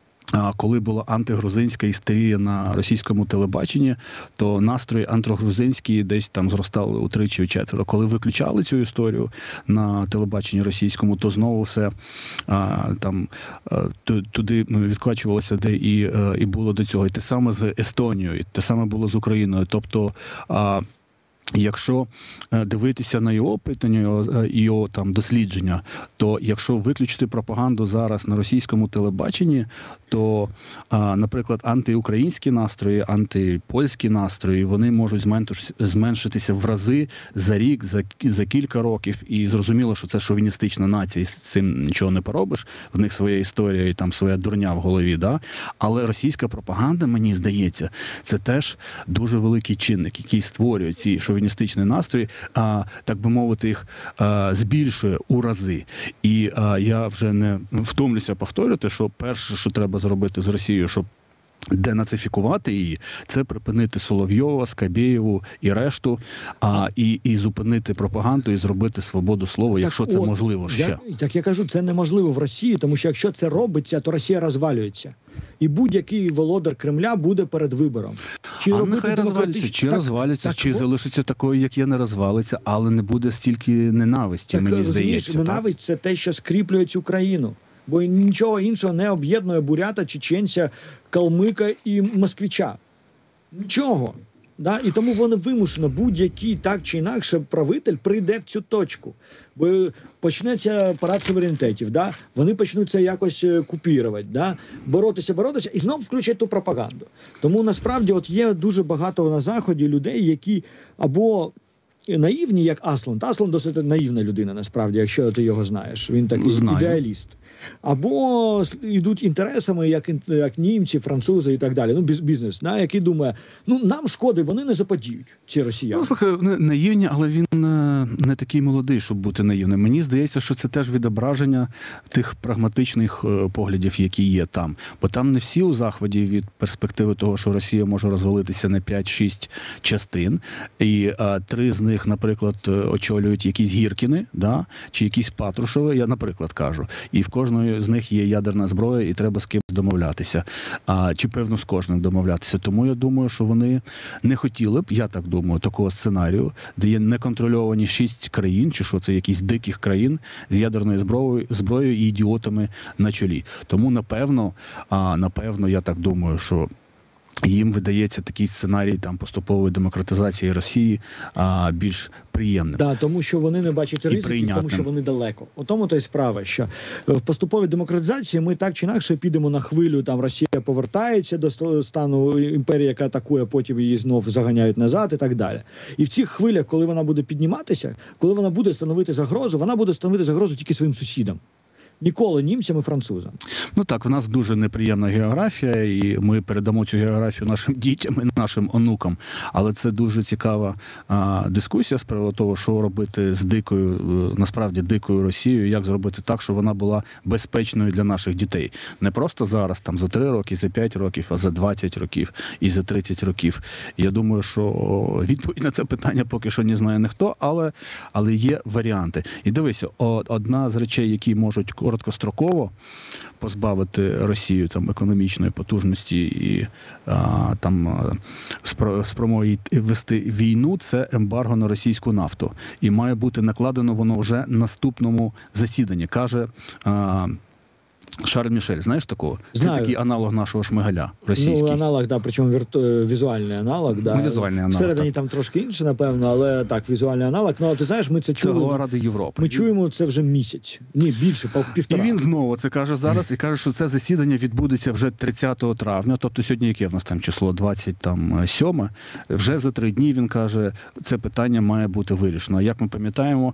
коли була антигрузинська істерія на російському телебаченні, то настрої антигрузинські десь там зростали утричі, учетверо. Коли виключали цю історію на телебаченні російському, то знову все а, там а, туди відкачувалося, де і, і було до цього. І те саме з Естонією, і те саме було з Україною. Тобто, а, якщо дивитися на його опитання, його, його там дослідження, то якщо виключити пропаганду зараз на російському телебаченні, то, а, наприклад, антиукраїнські настрої, антипольські настрої, вони можуть зменшитися в рази за рік, за, за кілька років. І зрозуміло, що це шовіністична нація, і з цим нічого не поробиш. В них своя історія і там своя дурня в голові. Да? Але російська пропаганда, мені здається, це теж дуже великий чинник, який створює ці шовіністичні настрої, а, так би мовити, їх а, збільшує у рази. І а, я вже не втомлюся повторювати, що перше, що треба зробити з Росією, щоб денацифікувати її, це припинити Соловйова, Скабєєву і решту, а, і, і зупинити пропаганду, і зробити свободу слова, так, якщо це от, можливо ще. Я, так я кажу, це неможливо в Росії, тому що якщо це робиться, то Росія розвалюється. І будь-який володар Кремля буде перед вибором. Чи а нехай розвалиться, чи так, розвалиться, так, чи так, залишиться такою, як є, не розвалиться, але не буде стільки ненависті, так, мені здається. Ненависть – це те, що скріплює цю країну. Бо нічого іншого не об'єднує бурята, чеченця, калмика і москвича. Нічого. Да? І тому вони вимушено, будь-який так чи інакше правитель прийде в цю точку. Бо почнеться парад суверенітетів, да? Вони почнуть це якось купірувати, да? боротися, боротися і знову включать ту пропаганду. Тому насправді от є дуже багато на Заході людей, які або наївні, як Асланд. Асланд досить наївна людина, насправді, якщо ти його знаєш. Він такий Знаю. ідеаліст. Або йдуть інтересами, як, як німці, французи і так далі. Ну, бізнес, да, який думає, ну, нам шкоди, вони не заподіють, ці росіяни. Ну, слухай, наївні, але він не такий молодий, щоб бути наївним. Мені здається, що це теж відображення тих прагматичних поглядів, які є там. Бо там не всі у захваті від перспективи того, що Росія може розвалитися на п'ять-шість частин. І а, три з них, наприклад, очолюють якісь Гіркіни, да, чи якісь Патрушеви, я, наприклад, кажу. І в кожної з них є ядерна зброя, і треба з кимось домовлятися. А, чи, певно, з кожним домовлятися. Тому я думаю, що вони не хотіли б, я так думаю, такого сценарію, де є неконтрольовані шість країн, чи що це, якісь диких країн з ядерною зброєю, зброєю і ідіотами на чолі. Тому, напевно, а, напевно, я так думаю, що їм видається такий сценарій там поступової демократизації Росії а, більш приємним. Так, да, тому що вони не бачать ризиків, тому що вони далеко. У тому то й справа, що в поступовій демократизації ми так чи інакше підемо на хвилю, там Росія повертається до стану імперії, яка атакує, потім її знов заганяють назад і так далі. І в цих хвилях, коли вона буде підніматися, коли вона буде становити загрозу, вона буде становити загрозу тільки своїм сусідам. Ніколи німцям і французам. Ну так, в нас дуже неприємна географія, і ми передамо цю географію нашим дітям і нашим онукам. Але це дуже цікава а, дискусія з приводу того, що робити з дикою, насправді дикою Росією, як зробити так, щоб вона була безпечною для наших дітей. Не просто зараз, там, за три роки, за п'ять років, а за двадцять років і за тридцять років. Я думаю, що відповідь на це питання поки що не знає ніхто, але, але є варіанти. І дивися, одна з речей, які можуть короткостроково позбавити Росію там економічної потужності і а, там спромоги вести війну, це ембарго на російську нафту. І має бути накладено воно вже наступному засіданні, каже а, Шарль Мішель, знаєш такого? Знаю. Це такий аналог нашого Шмигаля, російський. Ну, аналог, да, причому вірту... візуальний аналог. Да. Ну, візуальний аналог. Всередині так. там трошки інше, напевно, але так, візуальний аналог. Ну, ти знаєш, ми це чули. Це голова Ради Європи. Ми чуємо це вже місяць. Ні, більше, півтора. І він знову це каже зараз, і каже, що це засідання відбудеться вже тридцятого травня, тобто сьогодні яке в нас там число, двадцять сьоме. Вже за три дні, він каже, це питання має бути вирішено. Як ми пам'ятаємо,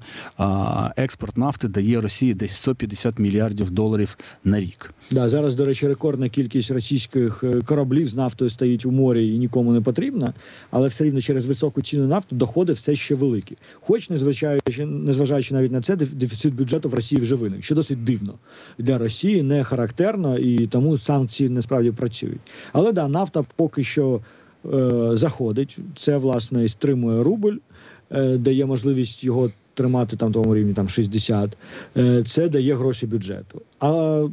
експорт нафти дає Росії десь сто п'ятдесят мільярдів доларів на рік. Да, зараз, до речі, рекордна кількість російських кораблів з нафтою стоїть у морі і нікому не потрібна, але все рівно через високу ціну нафти доходи все ще великі. Хоч, незважаючи, незважаючи навіть на це, дефіцит бюджету в Росії вже виник, що досить дивно. Для Росії не характерно, і тому санкції насправді працюють. Але, да, нафта поки що е, заходить. Це, власне, і стримує рубль, е, дає можливість його тримати там тому рівні там шістдесят. Е, це дає гроші бюджету. А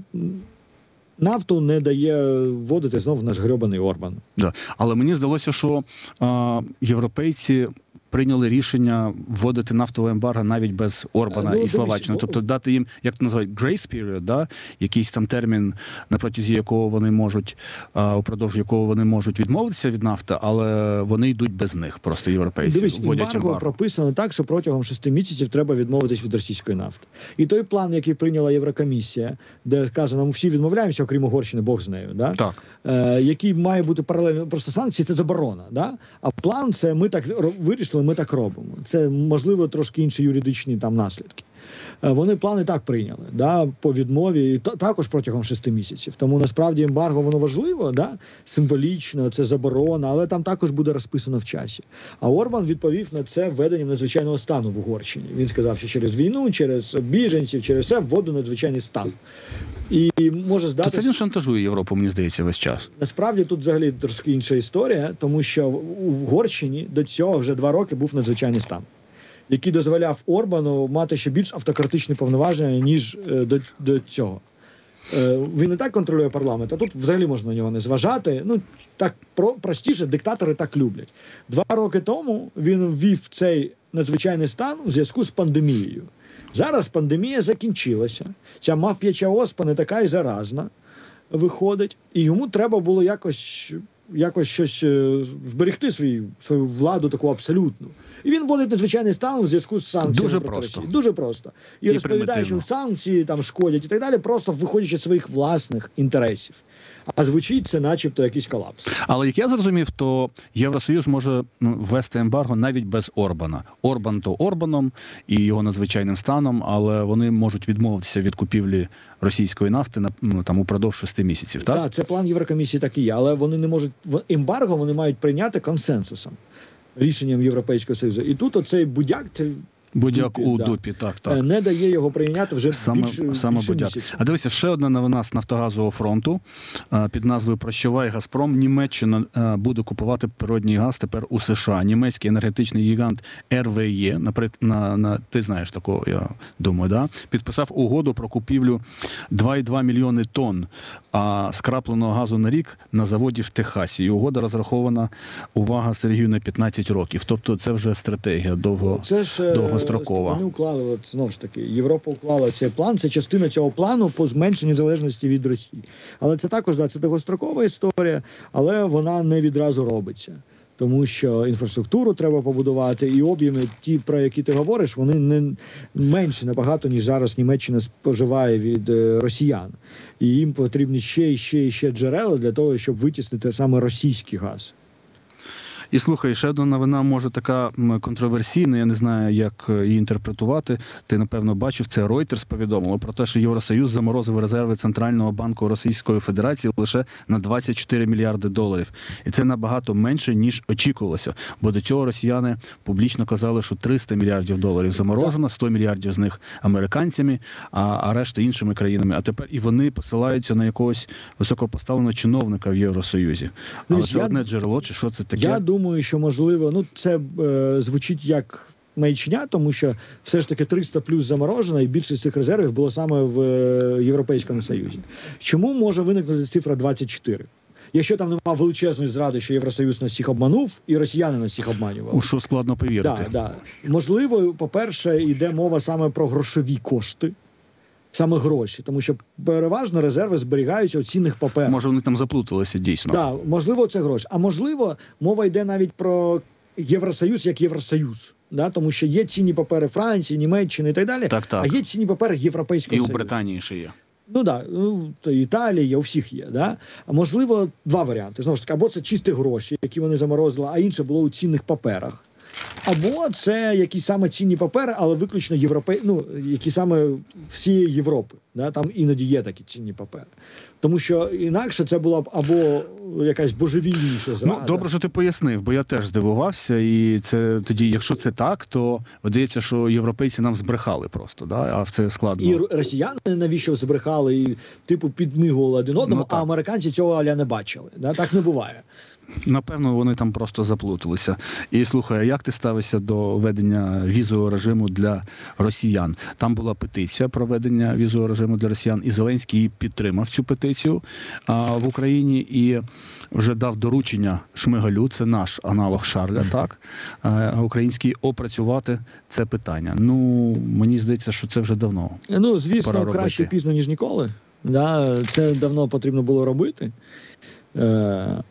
нафту не дає вводити знов наш грьобаний Орбан. Да. Але мені здалося, що а, європейці прийняли рішення вводити нафтове ембарго навіть без Орбана ну, і Словаччини. Тобто дати їм, як то називають, grace period, да? Якийсь там термін, на протязі якого вони можуть, а, упродовж якого вони можуть відмовитися від нафти, але вони йдуть без них, просто європейці. Дивись, вводять ембарго, ембарго прописано так, що протягом шести місяців треба відмовитись від російської нафти. І той план, який прийняла Єврокомісія, де сказано, ми всі відмовляємося, окрім Угорщини, Бог з нею, да? Так. Е, який має бути паралельно, просто санкції – це заборона, да? А план – це ми так вирішили, ми так робимо. Це, можливо, трошки інші юридичні там наслідки. Вони плани так прийняли, да, по відмові, і також протягом шести місяців. Тому, насправді, ембарго, воно важливо, да, символічно, це заборона, але там також буде розписано в часі. А Орбан відповів на це введенням надзвичайного стану в Угорщині. Він сказав, що через війну, через біженців, через все вводу надзвичайний стан. І може здатися... То це він шантажує Європу, мені здається, весь час. Насправді, тут взагалі трошки інша історія, тому що в Угорщині до цього вже два роки був надзвичайний стан, який дозволяв Орбану мати ще більш автократичні повноваження, ніж е, до, до цього. Е, він не так контролює парламент, а тут взагалі можна на нього не зважати. Ну, так про, простіше, диктатори так люблять. Два роки тому він ввів цей надзвичайний стан у зв'язку з пандемією. Зараз пандемія закінчилася. Ця мавп'яча оспа не така й заразна виходить, і йому треба було якось... якось щось зберегти свою, свою владу таку абсолютну. І він вводить надзвичайний стан у зв'язку з санкціями. Дуже просто. Росії. Дуже просто. І, і розповідає, що санкції там шкодять і так далі, просто виходячи з своїх власних інтересів. А звучить це начебто якийсь колапс. Але як я зрозумів, то Євросоюз може ввести ембарго навіть без Орбана. Орбан то Орбаном і його надзвичайним станом, але вони можуть відмовитися від купівлі російської нафти на, ну, там, упродовж шести місяців, так? Так, це план Єврокомісії так і є, але вони не можуть, ембарго вони мають прийняти консенсусом, рішенням Європейського Союзу. І тут оцей будяк... Будяк дупі, у да. дупі, так, так. Не дає його прийняти вже саме, більше, саме більше будяк. місяця. А дивися, ще одна новина з Нафтогазового фронту під назвою «Прощавай, Газпром». Німеччина буде купувати природній газ тепер у США. Німецький енергетичний гігант ер ве є, наприклад, на, на, ти знаєш такого, я думаю, да? підписав угоду про купівлю два цілих два мільйони тонн а, скрапленого газу на рік на заводі в Техасі. І угода розрахована, увага, Сергію, на п'ятнадцять років. Тобто це вже стратегія довго, це ж, довгострокова. Вони уклали, от, знову ж таки, Європа уклала цей план, це частина цього плану по зменшенню залежності від Росії. Але це також, да, це довгострокова історія, але вона не відразу робиться. Тому що інфраструктуру треба побудувати, і об'єми, ті, про які ти говориш, вони не менші набагато, ніж зараз Німеччина споживає від е, росіян. І їм потрібні ще і ще і ще джерела для того, щоб витіснити саме російський газ. І слухай, ще одна новина, може, така контроверсійна, я не знаю, як її інтерпретувати. Ти, напевно, бачив, це Reuters повідомило про те, що Євросоюз заморозив резерви Центрального банку Російської Федерації лише на двадцять чотири мільярди доларів. І це набагато менше, ніж очікувалося. Бо до цього росіяни публічно казали, що триста мільярдів доларів заморожено, сто мільярдів з них американцями, а, а решта іншими країнами. А тепер і вони посилаються на якогось високопоставленого чиновника в Євросоюзі. Але це я, одне джерело, чи що це таке? Я думаю, що, можливо, ну, це е, звучить як маячня, тому що все ж таки триста плюс заморожено, і більшість цих резервів було саме в е, Європейському Союзі. Чому може виникнути цифра двадцять чотири? Якщо там немає величезної зради, що Євросоюз нас всіх обманув, і росіяни нас всіх обманювали. У що складно повірити. Да, да. Можливо, по-перше, йде мова саме про грошові кошти. Саме гроші, тому що переважно резерви зберігаються у цінних паперах. Може, вони там заплуталися дійсно. Так, да, можливо, це гроші. А можливо, мова йде навіть про Євросоюз як Євросоюз. Да? Тому що є цінні папери Франції, Німеччини і так далі, так, так. а є цінні папери Європейського і Союзу. І у Британії ще є. Ну так, да, ну, Італія є, у всіх є. Да? А можливо, два варіанти. Знову ж таки, або це чисті гроші, які вони заморозили, а інше було у цінних паперах. Або це якісь саме цінні папери, але виключно європей... ну, які саме всієї Європи. Да? Там іноді є такі цінні папери. Тому що інакше це була б або якась божевільніша зрада. Ну, добре, що ти пояснив, бо я теж здивувався. І це тоді, якщо це так, то здається, що європейці нам збрехали просто, да? А в це складно. І росіяни навіщо збрехали і типу підмигували один одному, ну, а американці цього аля не бачили. Да? Так не буває. Напевно, вони там просто заплуталися. І слухай, а як ти ставишся до введення візового режиму для росіян? Там була петиція про введення візового режиму для росіян, і Зеленський підтримав цю петицію а, в Україні і вже дав доручення Шмигалю, це наш аналог Шарля, так, а, український, опрацювати це питання. Ну, мені здається, що це вже давно. Ну, звісно, краще пізно, ніж ніколи. Да, це давно потрібно було робити. Е-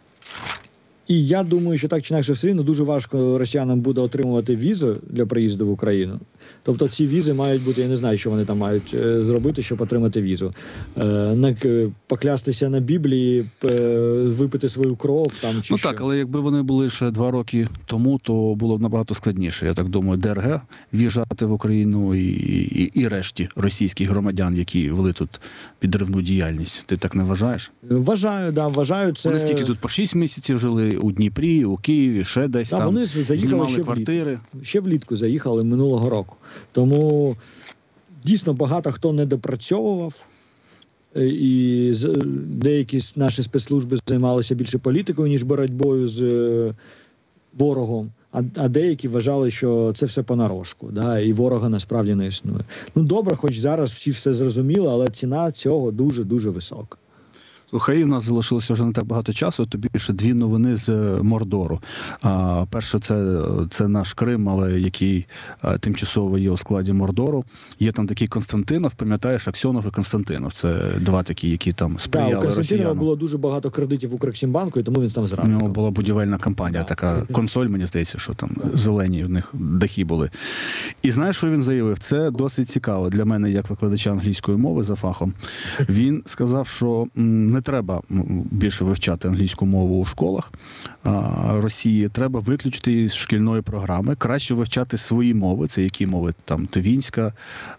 І я думаю, що так чи інакше все рівно дуже важко росіянам буде отримувати візу для приїзду в Україну. Тобто ці візи мають бути, я не знаю, що вони там мають е, зробити, щоб отримати візу. Е, не, поклястися на Біблії, е, випити свою кров там чи Ну що. так, але якби вони були ще два роки тому, то було б набагато складніше. Я так думаю, де ер ге в'їжджати в Україну і, і, і решті російських громадян, які вели тут підривну діяльність. Ти так не вважаєш? Вважаю, да, вважаю. Це... Вони скільки тут по шість місяців жили у Дніпрі, у Києві, ще десь да, там, вони заїхали ще квартири. Влітку. Ще влітку заїхали минулого року. Тому дійсно багато хто не допрацьовував, і деякі наші спецслужби займалися більше політикою, ніж боротьбою з ворогом, а, а деякі вважали, що це все понарошку, да, і ворога насправді не існує. Ну добре, хоч зараз всі все зрозуміли, але ціна цього дуже-дуже висока. Слухай, в нас залишилося вже не так багато часу, тобі ще дві новини з Мордору. А, перше, це, це наш Крим, але який а, тимчасово є у складі Мордору. Є там такий Константинов, пам'ятаєш, Аксьонов і Константинов. Це два такі, які там сприяли росіянам. Так, у Константинова росіянам. було дуже багато кредитів в Укрексімбанку, і тому він там зрадив. У нього була будівельна компанія, да. Така консоль, мені здається, що там зелені в них дахи були. І знаєш, що він заявив? Це досить цікаво для мене, як викладача англійської мови за фахом. Він сказав, що не не треба більше вивчати англійську мову у школах Росії, треба виключити її з шкільної програми, краще вивчати свої мови, це які мови, там тувінська,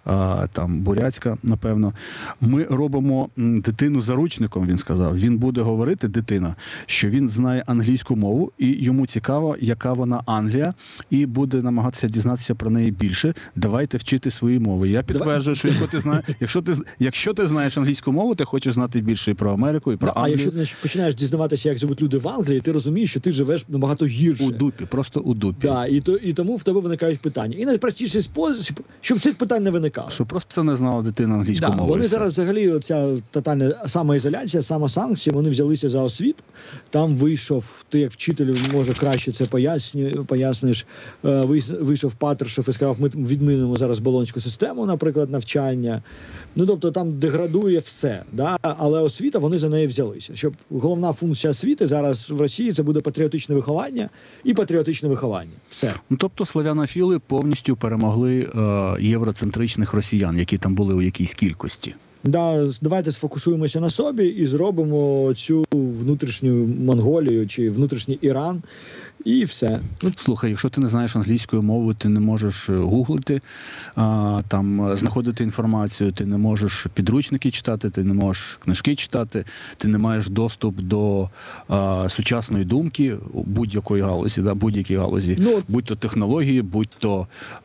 там бурятська, напевно. Ми робимо дитину заручником, він сказав. Він буде говорити, дитина, що він знає англійську мову, і йому цікаво, яка вона Англія, і буде намагатися дізнатися про неї більше. Давайте вчити свої мови. Я підтверджую, що якщо ти знаєш, якщо ти, якщо ти знаєш англійську мову, ти хочеш знати більше і про Америку, і про да, Англію. А якщо ти починаєш дізнаватися, як живуть люди в Англії, ти розумієш, що ти живеш набагато гірше. У дупі, просто у дупі. Да, і, то, і тому в тебе виникають питання. І найпростіший спосіб, щоб цих питань не виникало. Щоб просто не знала дитина англійську да, мову. Вони зараз взагалі, оця тотальна самоізоляція, самосанкції, вони взялися за освіту. Там вийшов, ти як вчитель, може краще це поясню, поясниш, вийшов Патрушев і сказав, ми відмінимо зараз болонську систему, наприклад, навчання. Ну, тобто там деградує все, да? Але освіта, вони за неї взялися. Щоб головна функція освіти зараз в Росії це буде патріотичне виховання і патріотичне виховання. Все. Ну, тобто славянофіли повністю перемогли е, євроцентричних росіян, які там були у якійсь кількості. Да, давайте сфокусуємося на собі і зробимо цю внутрішню Монголію чи внутрішній Іран, і все. Ну, слухай, якщо ти не знаєш англійської мови, ти не можеш гуглити, а, там знаходити інформацію, ти не можеш підручники читати, ти не можеш книжки читати, ти не маєш доступ до а, сучасної думки будь-якої галузі, да, будь-якій галузі, ну, будь-то технології, будь-то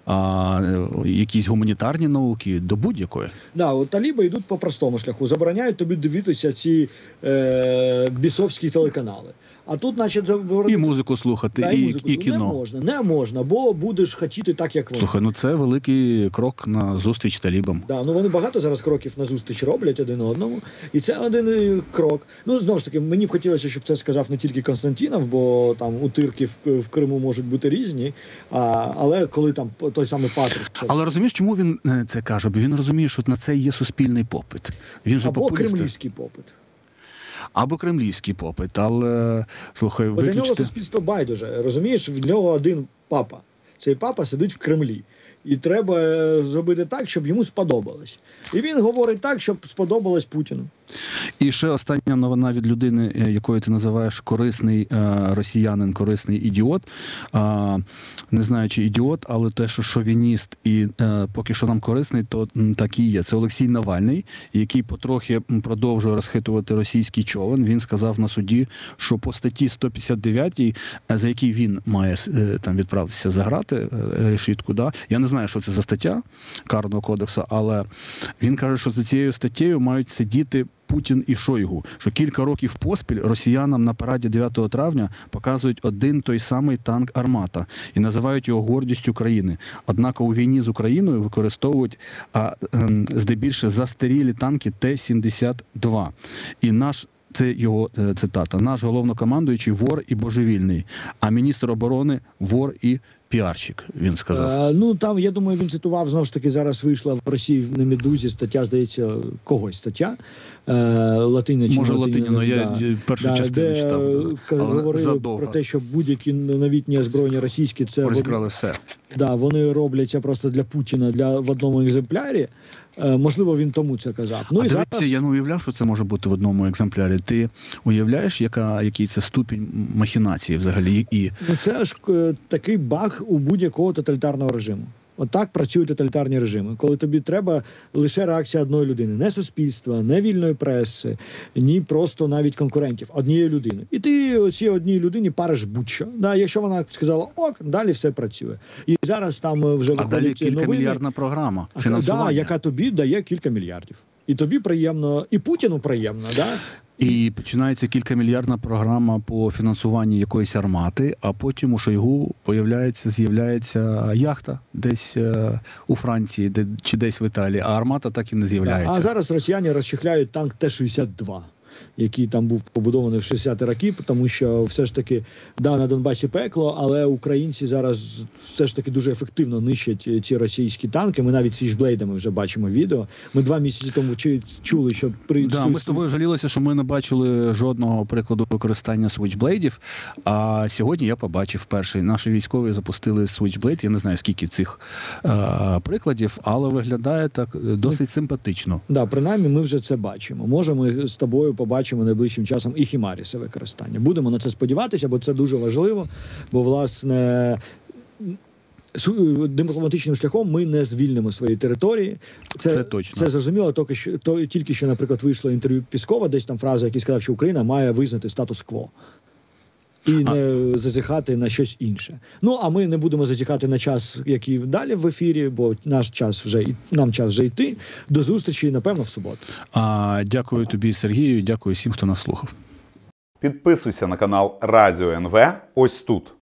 а, якісь гуманітарні науки, до будь-якої. Да, от таліби йдуть по простому шляху, забороняють тобі дивитися ці е, бісовські телеканали. А тут, значить, заборонити... І музику слухати, да, і, і, музику. і кіно. Не можна, не можна, бо будеш хотіти так, як вони. Слухай, ну це великий крок на зустріч талібам. Да, ну вони багато зараз кроків на зустріч роблять один одному, і це один крок. Ну, знову ж таки, мені б хотілося, щоб це сказав не тільки Константінов, бо там утирки в, в Криму можуть бути різні, а, але коли там той самий Патрушев... Але розумієш, чому він це каже? Бо він розуміє, що на це є суспільний попит. Він же Або популіст. кремлівський попит. Або кремлівський попит, але, слухай, виключити... Для нього суспільство байдуже, розумієш? В нього один папа. Цей папа сидить в Кремлі. І треба зробити так, щоб йому сподобалось. І він говорить так, щоб сподобалось Путіну. І ще остання новина від людини, якою ти називаєш корисний е, росіянин, корисний ідіот. Е, не знаю, чи ідіот, але те, що шовініст і е, поки що нам корисний, то м, так і є. Це Олексій Навальний, який потрохи продовжує розхитувати російський човен. Він сказав на суді, що по статті сто п'ятдесят дев'ять, за який він має е, там відправитися заграти е, решітку, да? Я не знаю, що це за стаття Карного кодексу, але він каже, що за цією статтею мають сидіти Путін і Шойгу, що кілька років поспіль росіянам на параді дев'ятого травня показують один той самий танк «Армата» і називають його гордістю країни. Однак у війні з Україною використовують а, ем, здебільше застарілі танки Т сімдесят два. І наш Це його цитата. Наш головнокомандуючий вор і божевільний, а міністр оборони вор і піарщик, він сказав. А, ну, там, я думаю, він цитував, знову ж таки, зараз вийшла в Росії на «Медузі» стаття, здається, когось стаття. Е, Латиня чи Може, Латиня, Латиня, да, я першу да, частину де читав. Да. Говорили про те, що будь-які новітні озброєння російські, це... Розікрали все. Да, вони робляться просто для Путіна, для, в одному екземплярі. Е, можливо, він тому це казав. Ну, а і дивіться, зараз... я не уявляв, що це може бути в одному екземплярі. Ти уявляєш, яка, який це ступінь махінації взагалі? І... Ну, це ж е, такий баг у будь-якого тоталітарного режиму. Отак працюють тоталітарні режими, коли тобі треба лише реакція одної людини. Не суспільства, не вільної преси, ні просто навіть конкурентів. Однієї людини. І ти цій одній людині париш будь-що. Да, якщо вона сказала ок, далі все працює. І зараз там вже виходять новини. А далі кількамільярдна програма фінансування. Да, яка тобі дає кілька мільярдів. І тобі приємно, і Путіну приємно, да? І починається кількамільярдна програма по фінансуванню якоїсь армати, а потім у Шойгу появляється, з'являється яхта десь е, у Франції, де, чи десь в Італії, а армата так і не з'являється. А зараз росіяни розчехляють танк Т шістдесят два. Який там був побудований в шістдесяті роки, тому що все ж таки, да, на Донбасі пекло, але українці зараз все ж таки дуже ефективно нищать ці російські танки. Ми навіть свічблейдами вже бачимо відео. Ми два місяці тому чули, що при... Да, ми з тобою жалілися, що ми не бачили жодного прикладу використання свічблейдів, а сьогодні я побачив перший. Наші військові запустили свічблейд, я не знаю, скільки цих е- прикладів, але виглядає так досить симпатично. Да, принаймні ми вже це бачимо. Можемо з тобою побачимо найближчим часом і хімарісе використання. Будемо на це сподіватися, бо це дуже важливо, бо, власне, дипломатичним шляхом ми не звільнимо свої території. Це, це точно. Це зрозуміло, тільки що, то, тільки що, наприклад, вийшло інтерв'ю Піскова, десь там фраза, який сказав, що Україна має визнати статус-кво. І не а... зазіхати на щось інше. Ну, а ми не будемо зазіхати на час, який далі в ефірі, бо наш час вже, нам час вже йти. До зустрічі, напевно, в суботу. А, дякую тобі, Сергію, дякую всім, хто нас слухав. Підписуйся на канал Радіо ен ве ось тут.